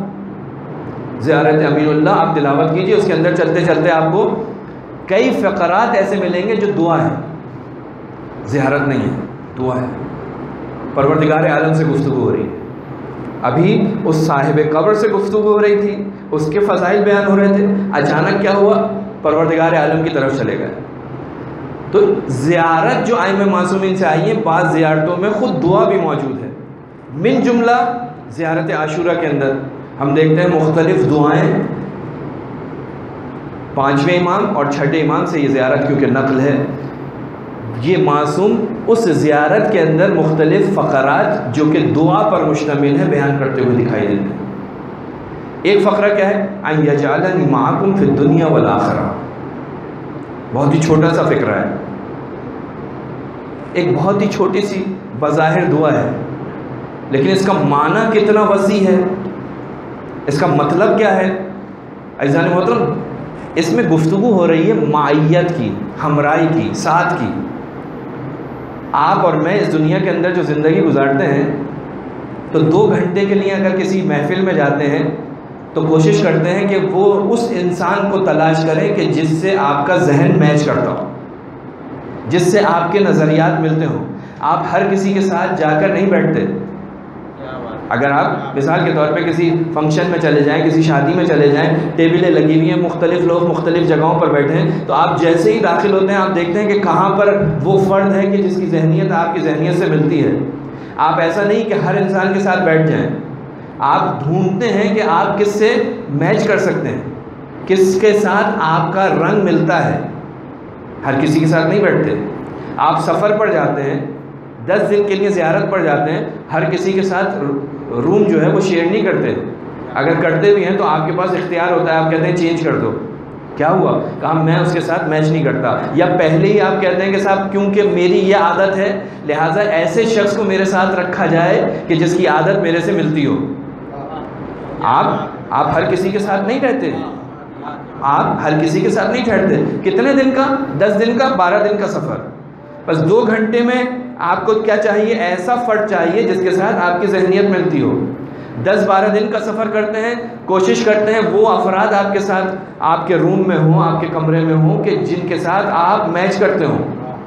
[SPEAKER 1] اللہ آپ تلاوت کیجئے، اس کے اندر چلتے چلتے آپ کو کئی فقرات ایسے ملیں گے جو دعا ہے، زیارت نہیں ہے، دعا ہے۔ پروردگار عالم سے گفتگو ہو رہی ہے، ابھی اس صاحب قبر سے گفتگو ہو رہی تھی، اس کے فضائل بیان ہو رہے تھے، اچانک کیا ہوا؟ پروردگار عالم کی طرف چلے گئے۔ تو زیارت جو ائمہ معصومین سے آئی ہیں، بعض زیارتوں میں خود دعا بھی موجود ہے۔ من جملہ زیارت عاشورہ کے اندر ہم دیکھتے ہیں مختلف دعائیں، پانچویں امام اور چھٹے امام سے یہ زیارت کیونکہ نقل ہے، یہ معصوم اس زیارت کے اندر مختلف فقرات جو کہ دعا پر مشتمل ہے بیان کرتے ہوئے دکھائی دیتے ہیں۔ ایک فقرہ کیا ہے؟ ان یجعلنی معکم فی الدنیا والآخرہ، بہت ہی چھوٹا سا فقرہ ہے، ایک بہت ہی چھوٹی سی بظاہر دعا ہے، لیکن اس کا معنی کتنا وسیع ہے، اس کا مطلب کیا ہے؟ عزیزان محترم، اس میں گفتگو ہو رہی ہے معیت کی، ہمراہی کی، ساتھ کی۔ آپ اور میں اس دنیا کے اندر جو زندگی گزارتے ہیں تو 2 گھنٹے کے لیے اگر کسی محفل میں جاتے ہیں تو کوشش کرتے ہیں کہ وہ اس انسان کو تلاش کریں کہ جس سے آپ کا ذہن میچ کرتا ہو، جس سے آپ کے نظریات ملتے ہوں۔ آپ ہر کسی کے ساتھ جا کر نہیں بیٹھتے۔ اگر آپ مثال کے طور پہ کسی فنکشن میں چلے جائیں، کسی شادی میں چلے جائیں، ٹیبلیں لگی ہوئی ہیں، مختلف لوگ مختلف جگہوں پر بیٹھے ہیں، تو آپ جیسے ہی داخل ہوتے ہیں آپ دیکھتے ہیں کہ کہاں پر وہ فرد ہے کہ جس کی ذہنیت آپ کی ذہنیت سے ملتی ہے۔ آپ ایسا نہیں کہ ہر انسان کے ساتھ بیٹھ جائیں، آپ ڈھونڈتے ہیں کہ آپ کس سے میچ کر سکتے ہیں، کس کے ساتھ آپ کا رنگ ملتا ہے۔ ہر کسی کے ساتھ نہیں بیٹھتے۔ آپ سفر پر جاتے ہیں، 10 دن کے لیے زیارت پر جاتے ہیں، ہر کسی کے ساتھ روم جو ہے وہ شیئر نہیں کرتے۔ اگر کرتے بھی ہیں تو آپ کے پاس اختیار ہوتا ہے، آپ کہتے ہیں چینج کر دو۔ کیا ہوا؟ کہا میں اس کے ساتھ میچ نہیں کرتا، یا پہلے ہی آپ کہتے ہیں کہ صاحب کیونکہ میری یہ عادت ہے لہٰذا ایسے شخص کو میرے ساتھ رکھا جائے کہ جس کی عادت میرے سے ملتی ہو۔ آپ ہر کسی کے ساتھ نہیں رہتے، آپ ہر کسی کے ساتھ نہیں ٹھہرتے۔ کتنے دن کا؟ 10 دن کا، 12 دن کا سفر، بس 2 گھنٹے میں آپ کو کیا چاہیے؟ ایسا فرد چاہیے جس کے ساتھ آپ کی ذہنیت ملتی ہو۔ 10-12 دن کا سفر کرتے ہیں، کوشش کرتے ہیں وہ افراد آپ کے ساتھ آپ کے روم میں ہوں، آپ کے کمرے میں ہوں کہ جن کے ساتھ آپ میچ کرتے ہوں۔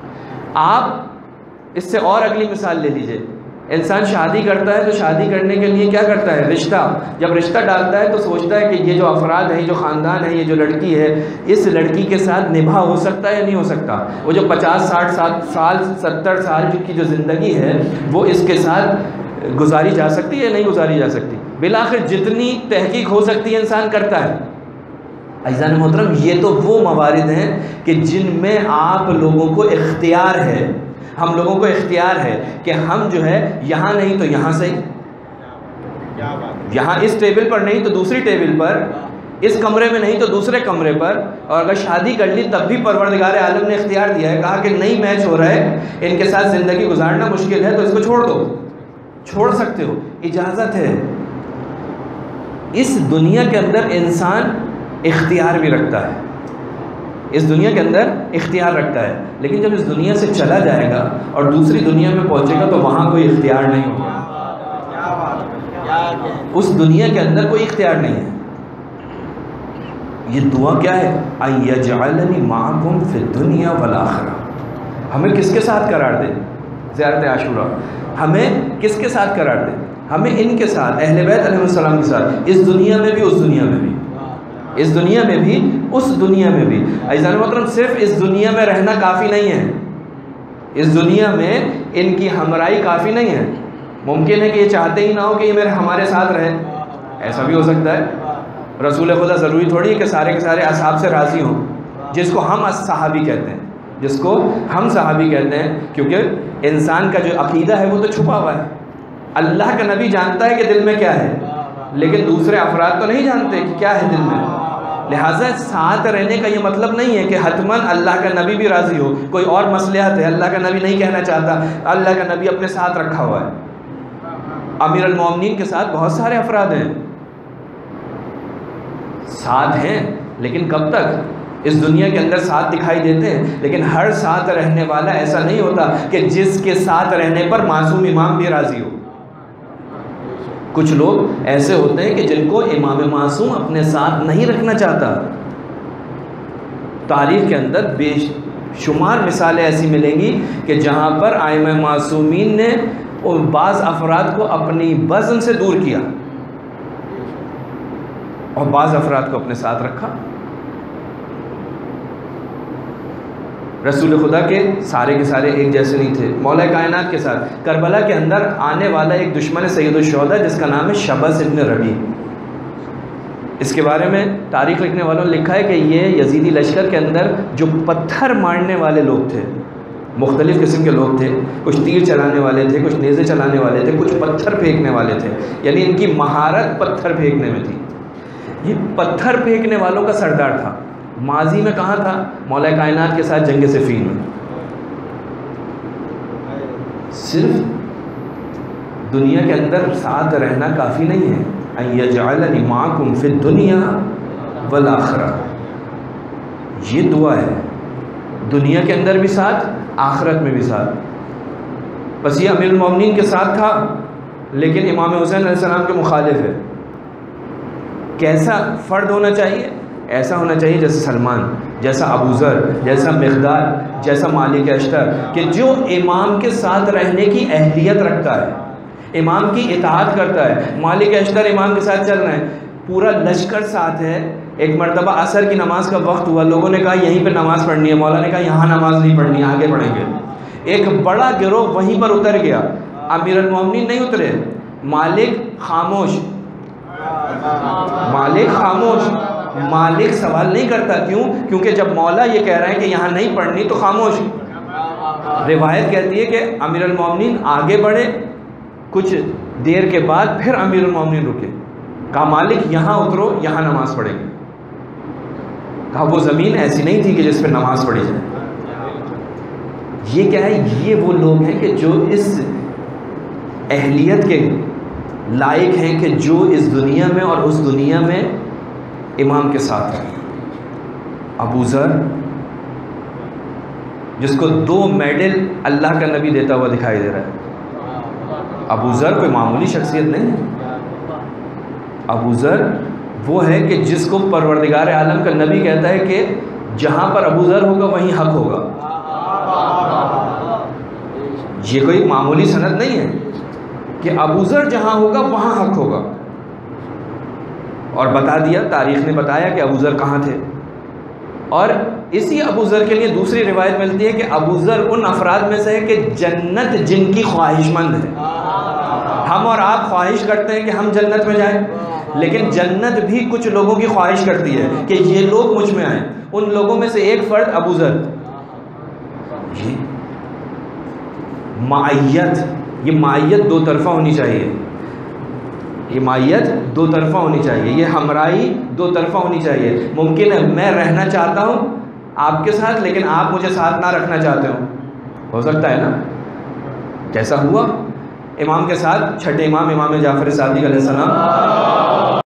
[SPEAKER 1] آپ اس سے اور اگلی مثال لے لیجئے، انسان شادی کرتا ہے تو شادی کرنے کے لیے کیا کرتا ہے؟ رشتہ۔ جب رشتہ ڈالتا ہے تو سوچتا ہے کہ یہ جو افراد ہیں، یہ جو خاندان ہے، یہ جو لڑکی ہے، اس لڑکی کے ساتھ نبھا ہو سکتا ہے یا نہیں ہو سکتا؟ وہ جو 50-60 سال 70 سال کی جو زندگی ہے وہ اس کے ساتھ گزاری جا سکتی ہے یا نہیں گزاری جا سکتی؟ بالآخر جتنی تحقیق ہو سکتی ہے انسان کرتا ہے۔ عزیزان محترم، یہ تو وہ موارد ہیں کہ جن میں آپ لوگوں کو اختیار ہے، ہم لوگوں کو اختیار ہے کہ ہم جو ہے یہاں نہیں تو یہاں سے، یہاں اس ٹیبل پر نہیں تو دوسری ٹیبل پر، اس کمرے میں نہیں تو دوسرے کمرے پر۔ اور اگر شادی کر لی تب بھی پروردگار عالم نے اختیار دیا ہے، کہا کہ نہیں میچ ہو رہا ہے، ان کے ساتھ زندگی گزارنا مشکل ہے تو اس کو چھوڑ دو، چھوڑ سکتے ہو، اجازت ہے۔ اس دنیا کے اندر انسان اختیار بھی رکھتا ہے، اس دنیا کے اندر اختیار رکھتا ہے، لیکن جب اس دنیا سے چلا جائے گا اور دوسری دنیا میں پہنچے گا تو وہاں کوئی اختیار نہیں ہوگا۔ اس دنیا کے اندر کوئی اختیار نہیں ہے۔ یہ دعا کیا ہے؟ ان یجعلنی معکم فی الدنیا والآخرہ۔ ہمیں کس کے ساتھ قرار دے؟ زیارت عاشورہ ہمیں کس کے ساتھ قرار دے؟ ہمیں ان کے ساتھ، اہل بیت علیہ السلام کے ساتھ، اس دنیا میں بھی اس دنیا میں بھی، اس دنیا میں بھی اس دنیا میں بھی۔ عزیزان محترم، صرف اس دنیا میں رہنا کافی نہیں ہے، اس دنیا میں ان کی ہمراہی کافی نہیں ہے۔ ممکن ہے کہ یہ چاہتے ہی نہ ہو کہ یہ ہمارے ساتھ رہے، ایسا بھی ہو سکتا ہے۔ رسول خدا ضروری تھوڑی ہے کہ سارے کے سارے اصحاب سے راضی ہوں، جس کو ہم صحابی کہتے ہیں، جس کو ہم صحابی کہتے ہیں، کیونکہ انسان کا جو عقیدہ ہے وہ تو چھپا ہوا ہے۔ اللہ کا نبی جانتا ہے کہ دل میں کیا ہے، لیکن دوسرے افراد تو نہیں جانتے کہ کیا ہے دل میں۔ لہٰذا ساتھ رہنے کا یہ مطلب نہیں ہے کہ حتماً اللہ کا نبی بھی راضی ہو، کوئی اور مصلحت ہے، اللہ کا نبی نہیں کہنا چاہتا، اللہ کا نبی اپنے ساتھ رکھا ہوا ہے۔ امیر المومنین کے ساتھ بہت سارے افراد ہیں، ساتھ ہیں، لیکن کب تک؟ اس دنیا کے اندر ساتھ دکھائی دیتے ہیں، لیکن ہر ساتھ رہنے والا ایسا نہیں ہوتا کہ جس کے ساتھ رہنے پر معصوم امام بھی راضی ہو۔ کچھ لوگ ایسے ہوتے ہیں کہ جن کو امام معصوم اپنے ساتھ نہیں رکھنا چاہتا۔ تاریخ کے اندر بے شمار مثالیں ایسی ملیں گی کہ جہاں پر ائمہ معصومین نے بعض افراد کو اپنی بزم سے دور کیا اور بعض افراد کو اپنے ساتھ رکھا۔ رسول خدا کے سارے ایک جیسے نہیں تھے۔ مولا کائنات کے ساتھ کربلا کے اندر آنے والا ایک دشمن سید الشہداء جس کا نام ہے شبس ابن ربیع، اس کے بارے میں تاریخ لکھنے والوں نے لکھا ہے کہ یہ یزیدی لشکر کے اندر جو پتھر مارنے والے لوگ تھے، مختلف قسم کے لوگ تھے، کچھ تیر چلانے والے تھے، کچھ نیزے چلانے والے تھے، کچھ پتھر پھینکنے والے تھے، یعنی ان کی مہارت پتھر پھینکنے میں تھی۔ یہ پتھر پھینکنے والوں کا سردار تھا۔ ماضی میں کہاں تھا؟ مولا کائنات کے ساتھ جنگ صفین میں۔ صرف دنیا کے اندر ساتھ رہنا کافی نہیں ہے، ان یجعلنی معکم فی الدنیا والآخرہ، یہ دعا ہے، دنیا کے اندر بھی ساتھ، آخرت میں بھی ساتھ۔ بس یہ امیر المومنین کے ساتھ تھا، لیکن امام حسین علیہ السلام کے مخالف ہے۔ کیسا فرد ہونا چاہیے؟ ایسا ہونا چاہیے جیسے سلمان، جیسا ابو ذر، جیسا مقداد، جیسا مالک اشتر، کہ جو امام کے ساتھ رہنے کی اہلیت رکھتا ہے، امام کی اطاعت کرتا ہے۔ مالک اشتر امام کے ساتھ چل رہے ہیں، پورا لشکر ساتھ ہے۔ ایک مرتبہ عصر کی نماز کا وقت ہوا، لوگوں نے کہا یہیں پہ نماز پڑھنی ہے، مولا نے کہا یہاں نماز نہیں پڑھنی ہے، آگے پڑھیں گے۔ ایک بڑا گروہ وہیں پر اتر گیا، امیر المومنین نہیں اترے۔ مالک خاموش، مالک خاموش، مالک سوال نہیں کرتا۔ کیوں؟ کیونکہ جب مولا یہ کہہ رہے ہیں کہ یہاں نہیں پڑھنی تو خاموش۔ روایت کہتی ہے کہ امیر المومنین آگے بڑھے، کچھ دیر کے بعد پھر امیر المومنین رکے، کہا مالک یہاں اترو، یہاں نماز پڑھیں گے۔ کہا وہ زمین ایسی نہیں تھی کہ جس پہ نماز پڑھی جائے۔ یہ کیا ہے؟ یہ وہ لوگ ہیں کہ جو اس اہلیت کے لائق ہیں کہ جو اس دنیا میں اور اس دنیا میں امام کے ساتھ ہیں۔ ابو ذر جس کو 2 میڈل اللہ کا نبی دیتا ہوا دکھائی دے رہا ہے۔ ابو ذر کوئی معمولی شخصیت نہیں ہے۔ ابو ذر وہ ہے کہ جس کو پروردگار عالم کا نبی کہتا ہے کہ جہاں پر ابو ذر ہوگا وہیں حق ہوگا۔ یہ کوئی معمولی سند نہیں ہے کہ ابو ذر جہاں ہوگا وہاں حق ہوگا۔ اور بتا دیا، تاریخ نے بتایا کہ ابو ذر کہاں تھے۔ اور اسی ابو ذر کے لیے دوسری روایت ملتی ہے کہ ابو ذر ان افراد میں سے ہے کہ جنت جن کی خواہش مند ہے۔ ہم اور آپ خواہش کرتے ہیں کہ ہم جنت میں جائیں، لیکن جنت بھی کچھ لوگوں کی خواہش کرتی ہے کہ یہ لوگ مجھ میں آئیں۔ ان لوگوں میں سے ایک فرد ابو ذر۔ یہ معیت 2 طرفہ ہونی چاہیے، یہ معیت 2 طرفہ ہونی چاہیے، یہ ہمراہی 2 طرفہ ہونی چاہیے۔ ممکن ہے میں رہنا چاہتا ہوں آپ کے ساتھ، لیکن آپ مجھے ساتھ نہ رکھنا چاہتے ہو سکتا ہے نا؟ جیسا ہوا امام کے ساتھ، چھٹے امام امام جعفر صادق علیہ السلام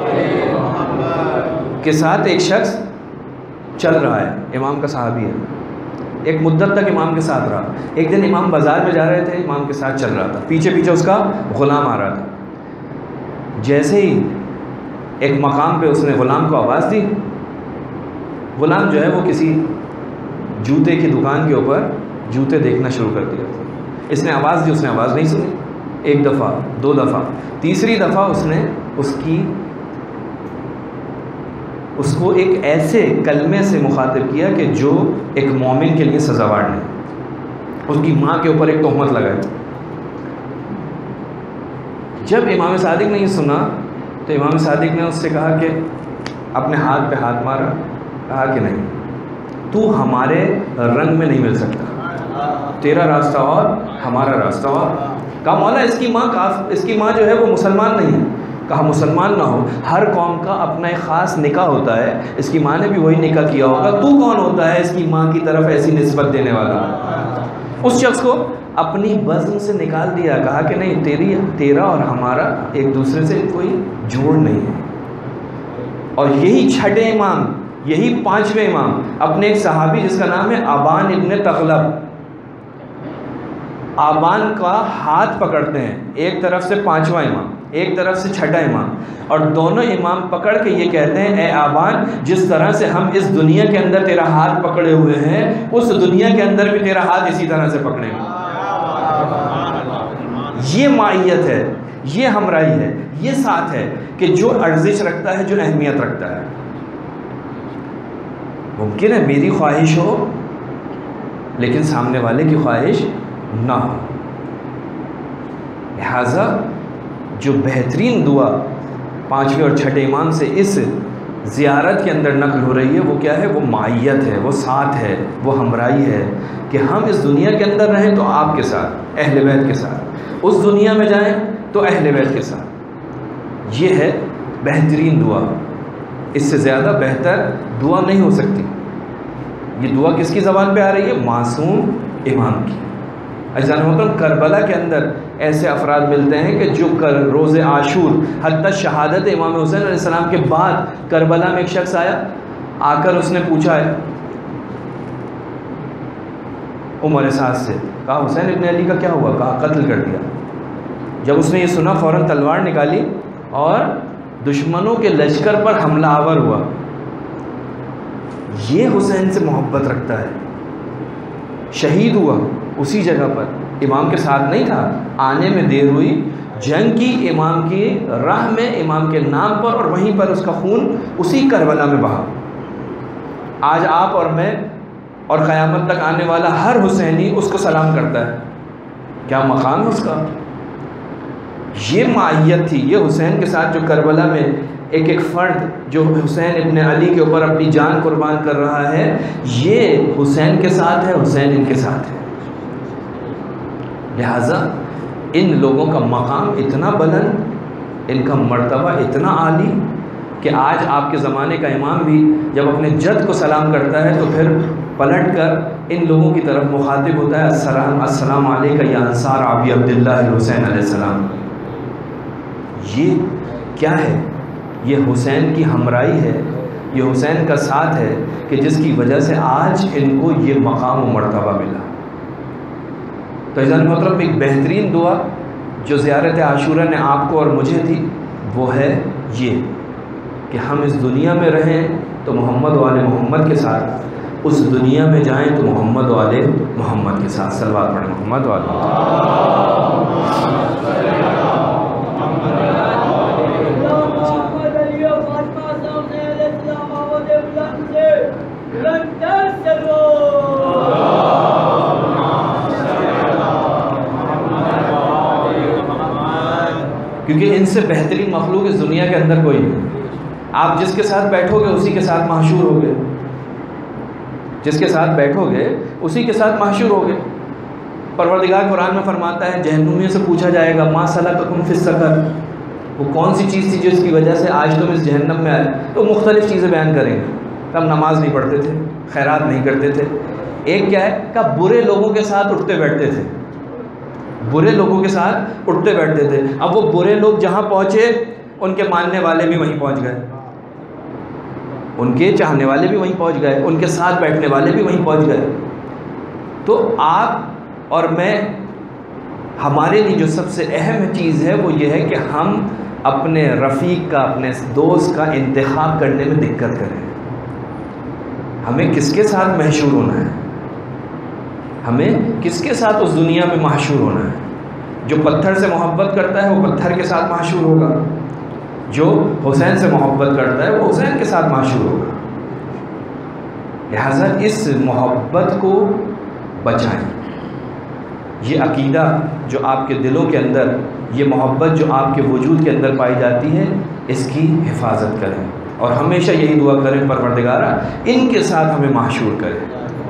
[SPEAKER 1] کے ساتھ ایک شخص چل رہا ہے، امام کا صحابی ہے، ایک مدت تک امام کے ساتھ رہا۔ ایک دن امام بازار میں جا رہے تھے، امام کے ساتھ چل رہا تھا، پیچھے پیچھے اس کا غلام آ رہا تھا۔ جیسے ہی ایک مقام پہ اس نے غلام کو آواز دی، غلام جو ہے وہ کسی جوتے کی دکان کے اوپر جوتے دیکھنا شروع کر دیا۔ اس نے آواز دی، اس نے آواز نہیں سنی، 1 دفعہ 2 دفعہ، تیسری دفعہ اس نے اس کو ایک ایسے کلمے سے مخاطب کیا کہ جو ایک مومن کے لیے سزاوار نہیں۔ اس کی ماں کے اوپر ایک تہمت لگائی۔ جب امام صادق نے یہ سنا تو امام صادق نے اس سے کہا کہ اپنے ہاتھ پہ ہاتھ مارا، کہا کہ نہیں، تو ہمارے رنگ میں نہیں مل سکتا، تیرا راستہ اور ہمارا راستہ اور۔ کہا مولا اس کی ماں جو ہے وہ مسلمان نہیں ہے۔ کہا مسلمان نہ ہو، ہر قوم کا اپنا ایک خاص نکاح ہوتا ہے، اس کی ماں نے بھی وہی نکاح کیا ہوگا، تو کون ہوتا ہے اس کی ماں کی طرف ایسی نسبت دینے والا؟ اس شخص کو اپنی بزم سے نکال دیا، کہا کہ نہیں، تیرا اور ہمارا ایک دوسرے سے کوئی جوڑ نہیں ہے۔ اور یہی چھٹے امام، یہی 5ویں امام اپنے ایک صحابی جس کا نام ہے آبان ابن تغلب، آبان کا ہاتھ پکڑتے ہیں، ایک طرف سے 5واں امام، ایک طرف سے چھٹا امام، اور دونوں امام پکڑ کے یہ کہتے ہیں اے آبان، جس طرح سے ہم اس دنیا کے اندر تیرا ہاتھ پکڑے ہوئے ہیں، اس دنیا کے اندر بھی تیرا ہاتھ اسی طرح سے پکڑیں گے۔ یہ معیت ہے، یہ ہمراہی ہے، یہ ساتھ ہے کہ جو ارزش رکھتا ہے، جو اہمیت رکھتا ہے۔ ممکن ہے میری خواہش ہو لیکن سامنے والے کی خواہش نہ ہو، لہذا جو بہترین دعا 5ویں اور چھٹے امام سے اس زیارت کے اندر نقل ہو رہی ہے وہ کیا ہے؟ وہ معیت ہے، وہ ساتھ ہے، وہ ہمراہی ہے کہ ہم اس دنیا کے اندر رہیں تو آپ کے ساتھ، اہل بیت کے ساتھ، اس دنیا میں جائیں تو اہل بیت کے ساتھ۔ یہ ہے بہترین دعا، اس سے زیادہ بہتر دعا نہیں ہو سکتی۔ یہ دعا کس کی زبان پہ آ رہی ہے؟ معصوم امام کی۔ عزیزان محترم، کربلا کے اندر ایسے افراد ملتے ہیں کہ جو روز عاشور، حتیٰ شہادت امام حسین علیہ السلام کے بعد کربلا میں ایک شخص آیا، آ کر اس نے پوچھا ہے عمر سعد سے، کہا حسین ابن علی کا کیا ہوا؟ کہا قتل کر دیا۔ جب اس نے یہ سنا فوراً تلوار نکالی اور دشمنوں کے لشکر پر حملہ آور ہوا۔ یہ حسین سے محبت رکھتا ہے، شہید ہوا اسی جگہ پر، امام کے ساتھ نہیں تھا، آنے میں دیر ہوئی، جنگ کی امام کی راہ میں، امام کے نام پر، اور وہیں پر اس کا خون اسی کربلا میں بہا۔ آج آپ اور میں اور قیامت تک آنے والا ہر حسینی اس کو سلام کرتا ہے۔ کیا مقام ہے اس کا؟ یہ معیت تھی، یہ حسین کے ساتھ جو کربلا میں ایک ایک فرد جو حسین ابن علی کے اوپر اپنی جان قربان کر رہا ہے، یہ حسین کے ساتھ ہے، حسین ان کے ساتھ ہے۔ لہٰذا ان لوگوں کا مقام اتنا بلند، ان کا مرتبہ اتنا عالی کہ آج آپ کے زمانے کا امام بھی جب اپنے جد کو سلام کرتا ہے تو پھر پلٹ کر ان لوگوں کی طرف مخاطب ہوتا ہے، السلام علیکم یا انصار ابی عبداللہ الحسین علیہ السلام۔ یہ کیا ہے؟ یہ حسین کی ہمراہی ہے، یہ حسین کا ساتھ ہے کہ جس کی وجہ سے آج ان کو یہ مقام و مرتبہ ملا۔ تو عزیزان محترم، ایک بہترین دعا جو زیارت عاشورہ نے آپ کو اور مجھے دی وہ ہے یہ کہ ہم اس دنیا میں رہیں تو محمد و آل محمد کے ساتھ، اس دنیا میں جائیں تو محمد و آل محمد کے ساتھ۔ صلوات پڑھیں محمد و آل کیونکہ ان سے بہترین مخلوق اس دنیا کے اندر کوئی نہیں۔ آپ جس کے ساتھ بیٹھو گے اسی کے ساتھ محشور ہوگے، جس کے ساتھ بیٹھو گے اسی کے ساتھ محشور ہوگے۔ پروردگار قرآن میں فرماتا ہے جہنمیوں سے پوچھا جائے گا ما سلککم فی السقر، وہ کون سی چیز تھی جس کی وجہ سے آج تم اس جہنم میں آئے؟ تو مختلف چیزیں بیان کریں گے۔ ہم نماز نہیں پڑھتے تھے، خیرات نہیں کرتے تھے۔ ایک کیا ہے کہ برے لوگوں کے ساتھ اٹھتے بیٹھتے تھے، برے لوگوں کے ساتھ اٹھتے بیٹھتے تھے۔ اب وہ برے لوگ جہاں پہنچے ان کے ماننے والے بھی وہیں پہنچ گئے، ان کے چاہنے والے بھی وہیں پہنچ گئے، ان کے ساتھ بیٹھنے والے بھی وہیں پہنچ گئے۔ تو آپ اور میں، ہمارے لیے جو سب سے اہم چیز ہے وہ یہ ہے کہ ہم اپنے رفیق کا، اپنے دوست کا انتخاب کرنے میں دقت کریں۔ ہمیں کس کے ساتھ محشور ہونا ہے، ہمیں کس کے ساتھ اس دنیا میں محشور ہونا ہے۔ جو پتھر سے محبت کرتا ہے وہ پتھر کے ساتھ محشور ہوگا، جو حسین سے محبت کرتا ہے وہ حسین کے ساتھ محشور ہوگا۔ لہٰذا اس محبت کو بچائیں، یہ عقیدہ جو آپ کے دلوں کے اندر، یہ محبت جو آپ کے وجود کے اندر پائی جاتی ہے، اس کی حفاظت کریں اور ہمیشہ یہی دعا کریں پروردگارا ان کے ساتھ ہمیں محشور کریں۔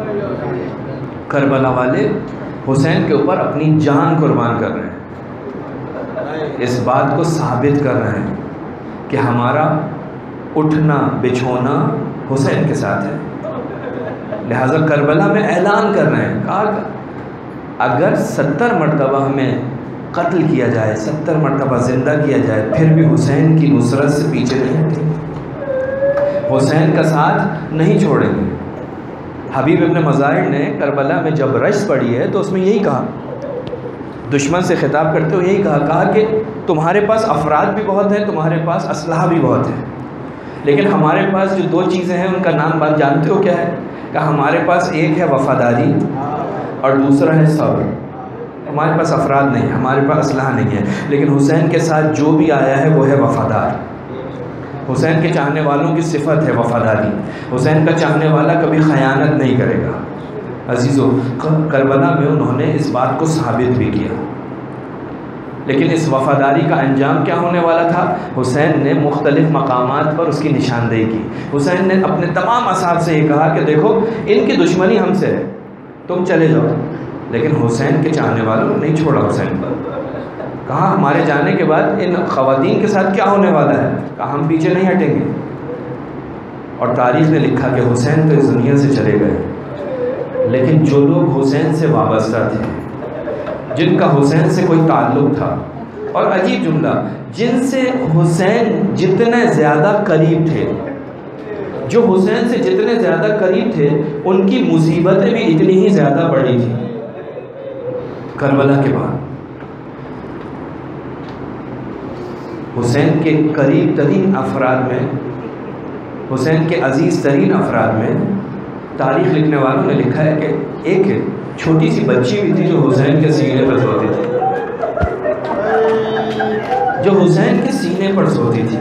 [SPEAKER 1] کربلا والے حسین کے اوپر اپنی جان قربان کر رہے ہیں، اس بات کو ثابت کر رہے ہیں کہ ہمارا اٹھنا بچھونا حسین کے ساتھ ہے۔ لہٰذا کربلا میں اعلان کر رہے ہیں، کہا اگر 70 مرتبہ ہمیں قتل کیا جائے، 70 مرتبہ زندہ کیا جائے، پھر بھی حسین کی نصرت سے پیچھے نہیں ہٹیں، حسین کا ساتھ نہیں چھوڑیں گے۔ حبیب ابن مظاہر نے کربلا میں جب رشک پڑھی ہے تو اس میں یہی کہا، دشمن سے خطاب کرتے ہوئے یہی کہا کہ تمہارے پاس افراد بھی بہت ہیں، تمہارے پاس اسلحہ بھی بہت ہے، لیکن ہمارے پاس جو 2 چیزیں ہیں ان کا نام بات جانتے ہو کیا ہے؟ کہ ہمارے پاس ایک ہے وفاداری اور دوسرا ہے صبر۔ ہمارے پاس افراد نہیں، ہمارے پاس اسلحہ نہیں ہے، لیکن حسین کے ساتھ جو بھی آیا ہے وہ ہے وفادار۔ حسین کے چاہنے والوں کی صفت ہے وفاداری، حسین کا چاہنے والا کبھی خیانت نہیں کرے گا۔ عزیزو، کربلا میں انہوں نے اس بات کو ثابت بھی کیا۔ لیکن اس وفاداری کا انجام کیا ہونے والا تھا؟ حسین نے مختلف مقامات پر اس کی نشاندہی کی۔ حسین نے اپنے تمام اصحاب سے یہ کہا کہ دیکھو ان کی دشمنی ہم سے ہے، تم چلے جاؤ، لیکن حسین کے چاہنے والوں نے نہیں چھوڑا حسین پر۔ کہا ہمارے جانے کے بعد ان خواتین کے ساتھ کیا ہونے والا ہے؟ کہا ہم پیچھے نہیں ہٹیں گے۔ اور تاریخ نے لکھا کہ حسین تو اس دنیا سے چلے گئے، لیکن جو لوگ حسین سے وابستہ تھے، جن کا حسین سے کوئی تعلق تھا، اور عجیب جملہ، جن سے حسین جتنے زیادہ قریب تھے، جو حسین سے جتنے زیادہ قریب تھے، ان کی مصیبتیں بھی اتنی ہی زیادہ بڑی تھیں۔ کربلا کے بعد حسین کے قریب ترین افراد میں، حسین کے عزیز ترین افراد میں، تاریخ لکھنے والوں نے لکھا ہے کہ ایک چھوٹی سی بچی بھی تھی جو حسین کے سینے پر سوتی تھی، جو حسین کے سینے پر سوتی تھی۔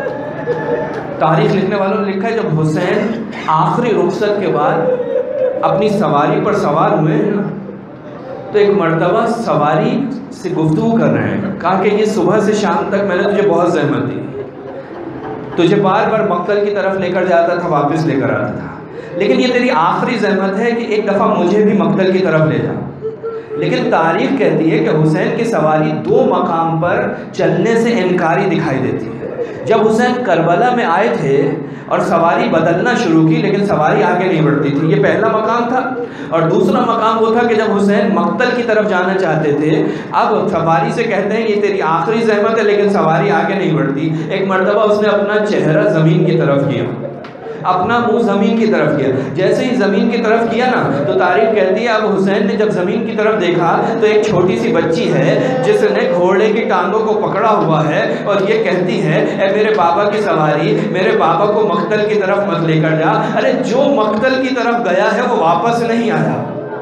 [SPEAKER 1] تاریخ لکھنے والوں نے لکھا ہے جب حسین آخری رخصت کے بعد اپنی سواری پر سوار ہوئے نا، تو ایک مرتبہ سواری سے گفتگو کر رہے ہیں، کہا کہ یہ صبح سے شام تک میں نے تجھے بہت زحمت دی، تجھے بار بار مقتل کی طرف لے کر جاتا تھا، واپس لے کر آتا تھا، لیکن یہ تیری آخری زحمت ہے کہ ایک دفعہ مجھے بھی مقتل کی طرف لے جا۔ لیکن تاریخ کہتی ہے کہ حسین کی سواری 2 مقام پر چلنے سے انکاری دکھائی دیتی ہے۔ جب حسین کربلا میں آئے تھے اور سواری بدلنا شروع کی، لیکن سواری آگے نہیں بڑھتی تھی، یہ پہلا مقام تھا۔ اور دوسرا مقام وہ تھا کہ جب حسین مقتل کی طرف جانا چاہتے تھے، اب سواری سے کہتے ہیں یہ تیری آخری زحمت ہے، لیکن سواری آگے نہیں بڑھتی۔ ایک مرتبہ اس نے اپنا چہرہ زمین کی طرف کیا، اپنا منہ زمین کی طرف کیا۔ جیسے ہی زمین کی طرف کیا نا، تو تاریخ کہتی ہے اب حسین نے جب زمین کی طرف دیکھا تو ایک چھوٹی سی بچی ہے جس نے گھوڑے کی ٹانگوں کو پکڑا ہوا ہے، اور یہ کہتی ہے اے میرے بابا کی سواری، میرے بابا کو مقتل کی طرف مت لے کر جا۔ ارے جو مقتل کی طرف گیا ہے وہ واپس نہیں آیا۔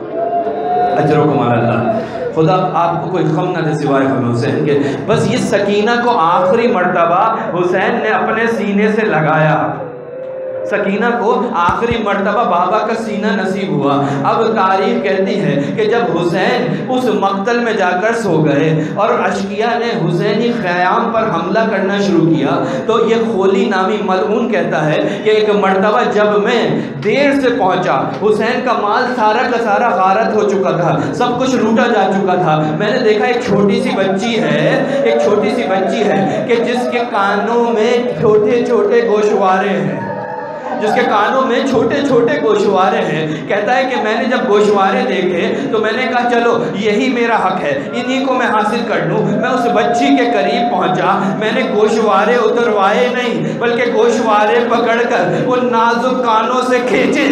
[SPEAKER 1] اجرکم علی اللہ، خدا آپ کو کوئی غم نہ دے سوائے ہمیں حسین کے۔ بس یہ سکینہ کو آخری مرتبہ حسین نے اپنے سینے سے لگایا، سکینہ کو آخری مرتبہ بابا کا سینہ نصیب ہوا۔ اب تاریخ کہتی ہے کہ جب حسین اس مقتل میں جا کر سو گئے اور اشقیاء نے حسینی خیام پر حملہ کرنا شروع کیا، تو یہ خولی نامی ملعون کہتا ہے کہ ایک مرتبہ جب میں دیر سے پہنچا، حسین کا مال سارا کا سارا غارت ہو چکا تھا، سب کچھ لوٹا جا چکا تھا، میں نے دیکھا ایک چھوٹی سی بچی ہے کہ جس کے کانوں میں چھوٹے چھوٹے گوشوارے ہیں، جس کے کانوں میں چھوٹے چھوٹے گوشوارے ہیں۔ کہتا ہے کہ میں نے جب گوشوارے دیکھے تو میں نے کہا چلو یہی میرا حق ہے، انہی کو میں حاصل کر لوں۔ میں اس بچی کے قریب پہنچا، میں نے گوشوارے اتروائے نہیں بلکہ گوشوارے پکڑ کر ان نازک کانوں سے کھینچے۔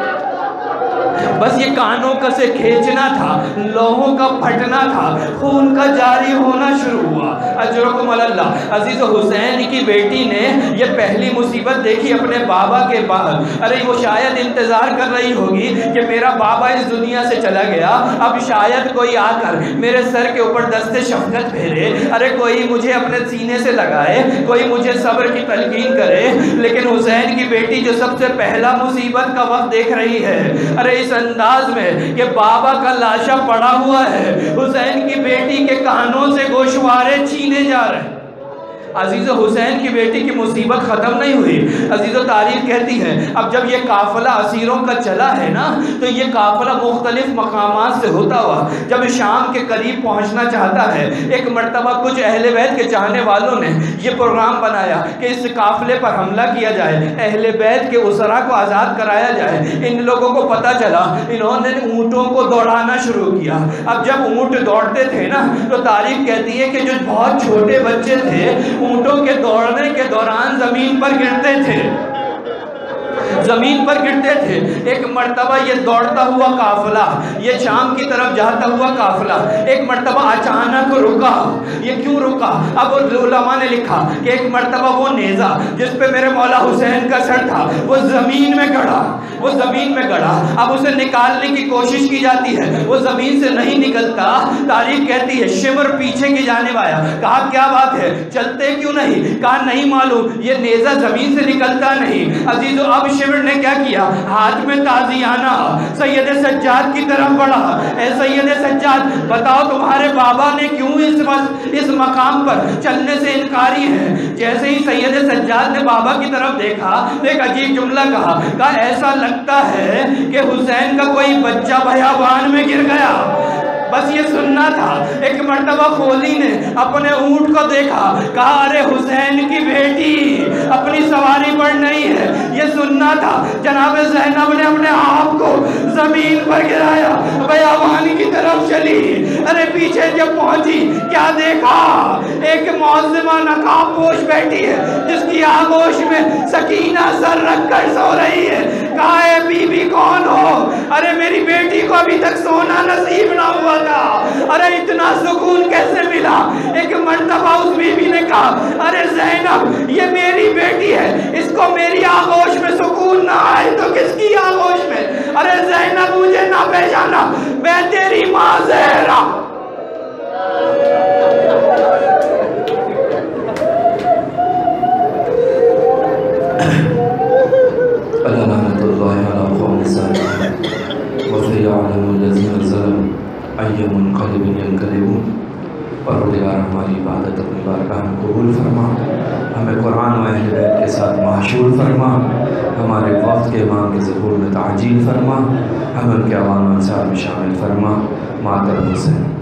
[SPEAKER 1] بس یہ کانوں کا سے کھینچنا تھا، لوہوں کا پھٹنا تھا، خون کا جاری ہونا شروع ہوا۔ اجرکم علی اللہ۔ عزیز حسین کی بیٹی نے یہ پہلی مصیبت دیکھی اپنے بابا کے بعد۔ ارے وہ شاید انتظار کر رہی ہوگی کہ میرا بابا اس دنیا سے چلا گیا، اب شاید کوئی آ کر میرے سر کے اوپر دست شفقت پھیرے، ارے کوئی مجھے اپنے سینے سے لگائے، کوئی مجھے صبر کی تلقین کرے۔ لیکن حسین کی بیٹی جو سب سے پہلا مصیبت کا وقت دیکھ رہی ہے، ارے اس انداز میں کہ بابا کا لاشا پڑا ہوا ہے، حسین کی بیٹی کے کانوں سے گوشوارے چھینے جا رہے ہیں۔ عزیز حسین کی بیٹی کی مصیبت ختم نہیں ہوئی۔ عزیز تاریخ کہتی ہے اب جب یہ قافلہ اسیروں کا چلا ہے نا، تو یہ قافلہ مختلف مقامات سے ہوتا ہوا جب شام کے قریب پہنچنا چاہتا ہے، ایک مرتبہ کچھ اہل بیت کے چاہنے والوں نے یہ پروگرام بنایا کہ اس قافلے پر حملہ کیا جائے، اہل بیت کے اسرا کو آزاد کرایا جائے۔ ان لوگوں کو پتہ چلا، انہوں نے اونٹوں کو دوڑانا شروع کیا۔ اب جب اونٹ دوڑتے تھے نا، تو تاریخ کہتی ہے کہ جو بہت چھوٹے بچے تھے اونٹوں کے دوڑنے کے دوران زمین پر گرتے تھے، زمین پر گرتے تھے۔ ایک مرتبہ یہ دوڑتا ہوا قافلہ، یہ شام کی طرف جاتا ہوا قافلہ ایک مرتبہ اچانک رکا۔ یہ کیوں رکا؟ اب علماء نے لکھا کہ ایک مرتبہ وہ نیزہ جس پہ میرے مولا حسین کا سر تھا وہ زمین میں گڑا، وہ زمین میں گڑا۔ اب اسے نکالنے کی کوشش کی جاتی ہے، وہ زمین سے نہیں نکلتا۔ تاریخ کہتی ہے شمر پیچھے کی جانب آیا، کہا کیا بات ہے، چلتے کیوں نہیں؟ کہا نہیں معلوم، یہ نیزہ زمین سے نکلتا نہیں۔ عزیزو اب
[SPEAKER 2] شبر نے کیا کیا؟ ہاتھ میں تازیانہ سید سجاد کی طرف بڑھا. اے سید سجاد بتاؤ تمہارے بابا نے کیوں اس مقام پر چلنے سے انکاری ہے؟ جیسے ہی سید سجاد نے بابا کی طرف دیکھا تو ایک عجیب جملہ کہا ایسا لگتا ہے کہ حسین کا کوئی بچہ بیابان میں گر گیا. بس یہ سننا تھا. ایک مرتبہ خولی نے اپنے اونٹ کو دیکھا, کہا ارے حسین کی بیٹی اپنی سواری پر نہیں ہے. یہ سننا تھا. جناب زینب نے اپنے آپ کو زمین پر گرایا, بیابان کی طرف چلی. ارے پیچھے جب پہنچی کیا دیکھا؟ ایک معظمہ نقاب پوش بیٹھی ہے جس کی آغوش میں سکینہ سر رکھ کر سو رہی ہے. کہا اے بی بی کون ہو؟ ارے میری بیٹی کو ابھی تک سونا نصیب نہ ہوا تھا. ارے اتنا سکون کیسے ملا؟ ایک مرتبہ اس بی بی نے کہا ارے زینب یہ میری بیٹی ہے, اس کو میری آغوش میں سکون نہ آئے تو کس کی آغوش میں؟ ارے زینب مجھے نہ پہچانا, میں تیری ماں زہرا.
[SPEAKER 1] لعنت اللہ علی قوم الظالمین وسيعلم الذين ظلموا أي منقلب ينقلبون. پروردگار ہماری عبادت اپنی بارگاہ میں قبول فرما, ہمیں قرآن و اہل بیت کے ساتھ معشور فرما, ہمارے وقت کے امام کے ظہور میں تعجیل فرما, ہمیں ان کے عوام و انصار میں شامل فرما. ماتر حسین.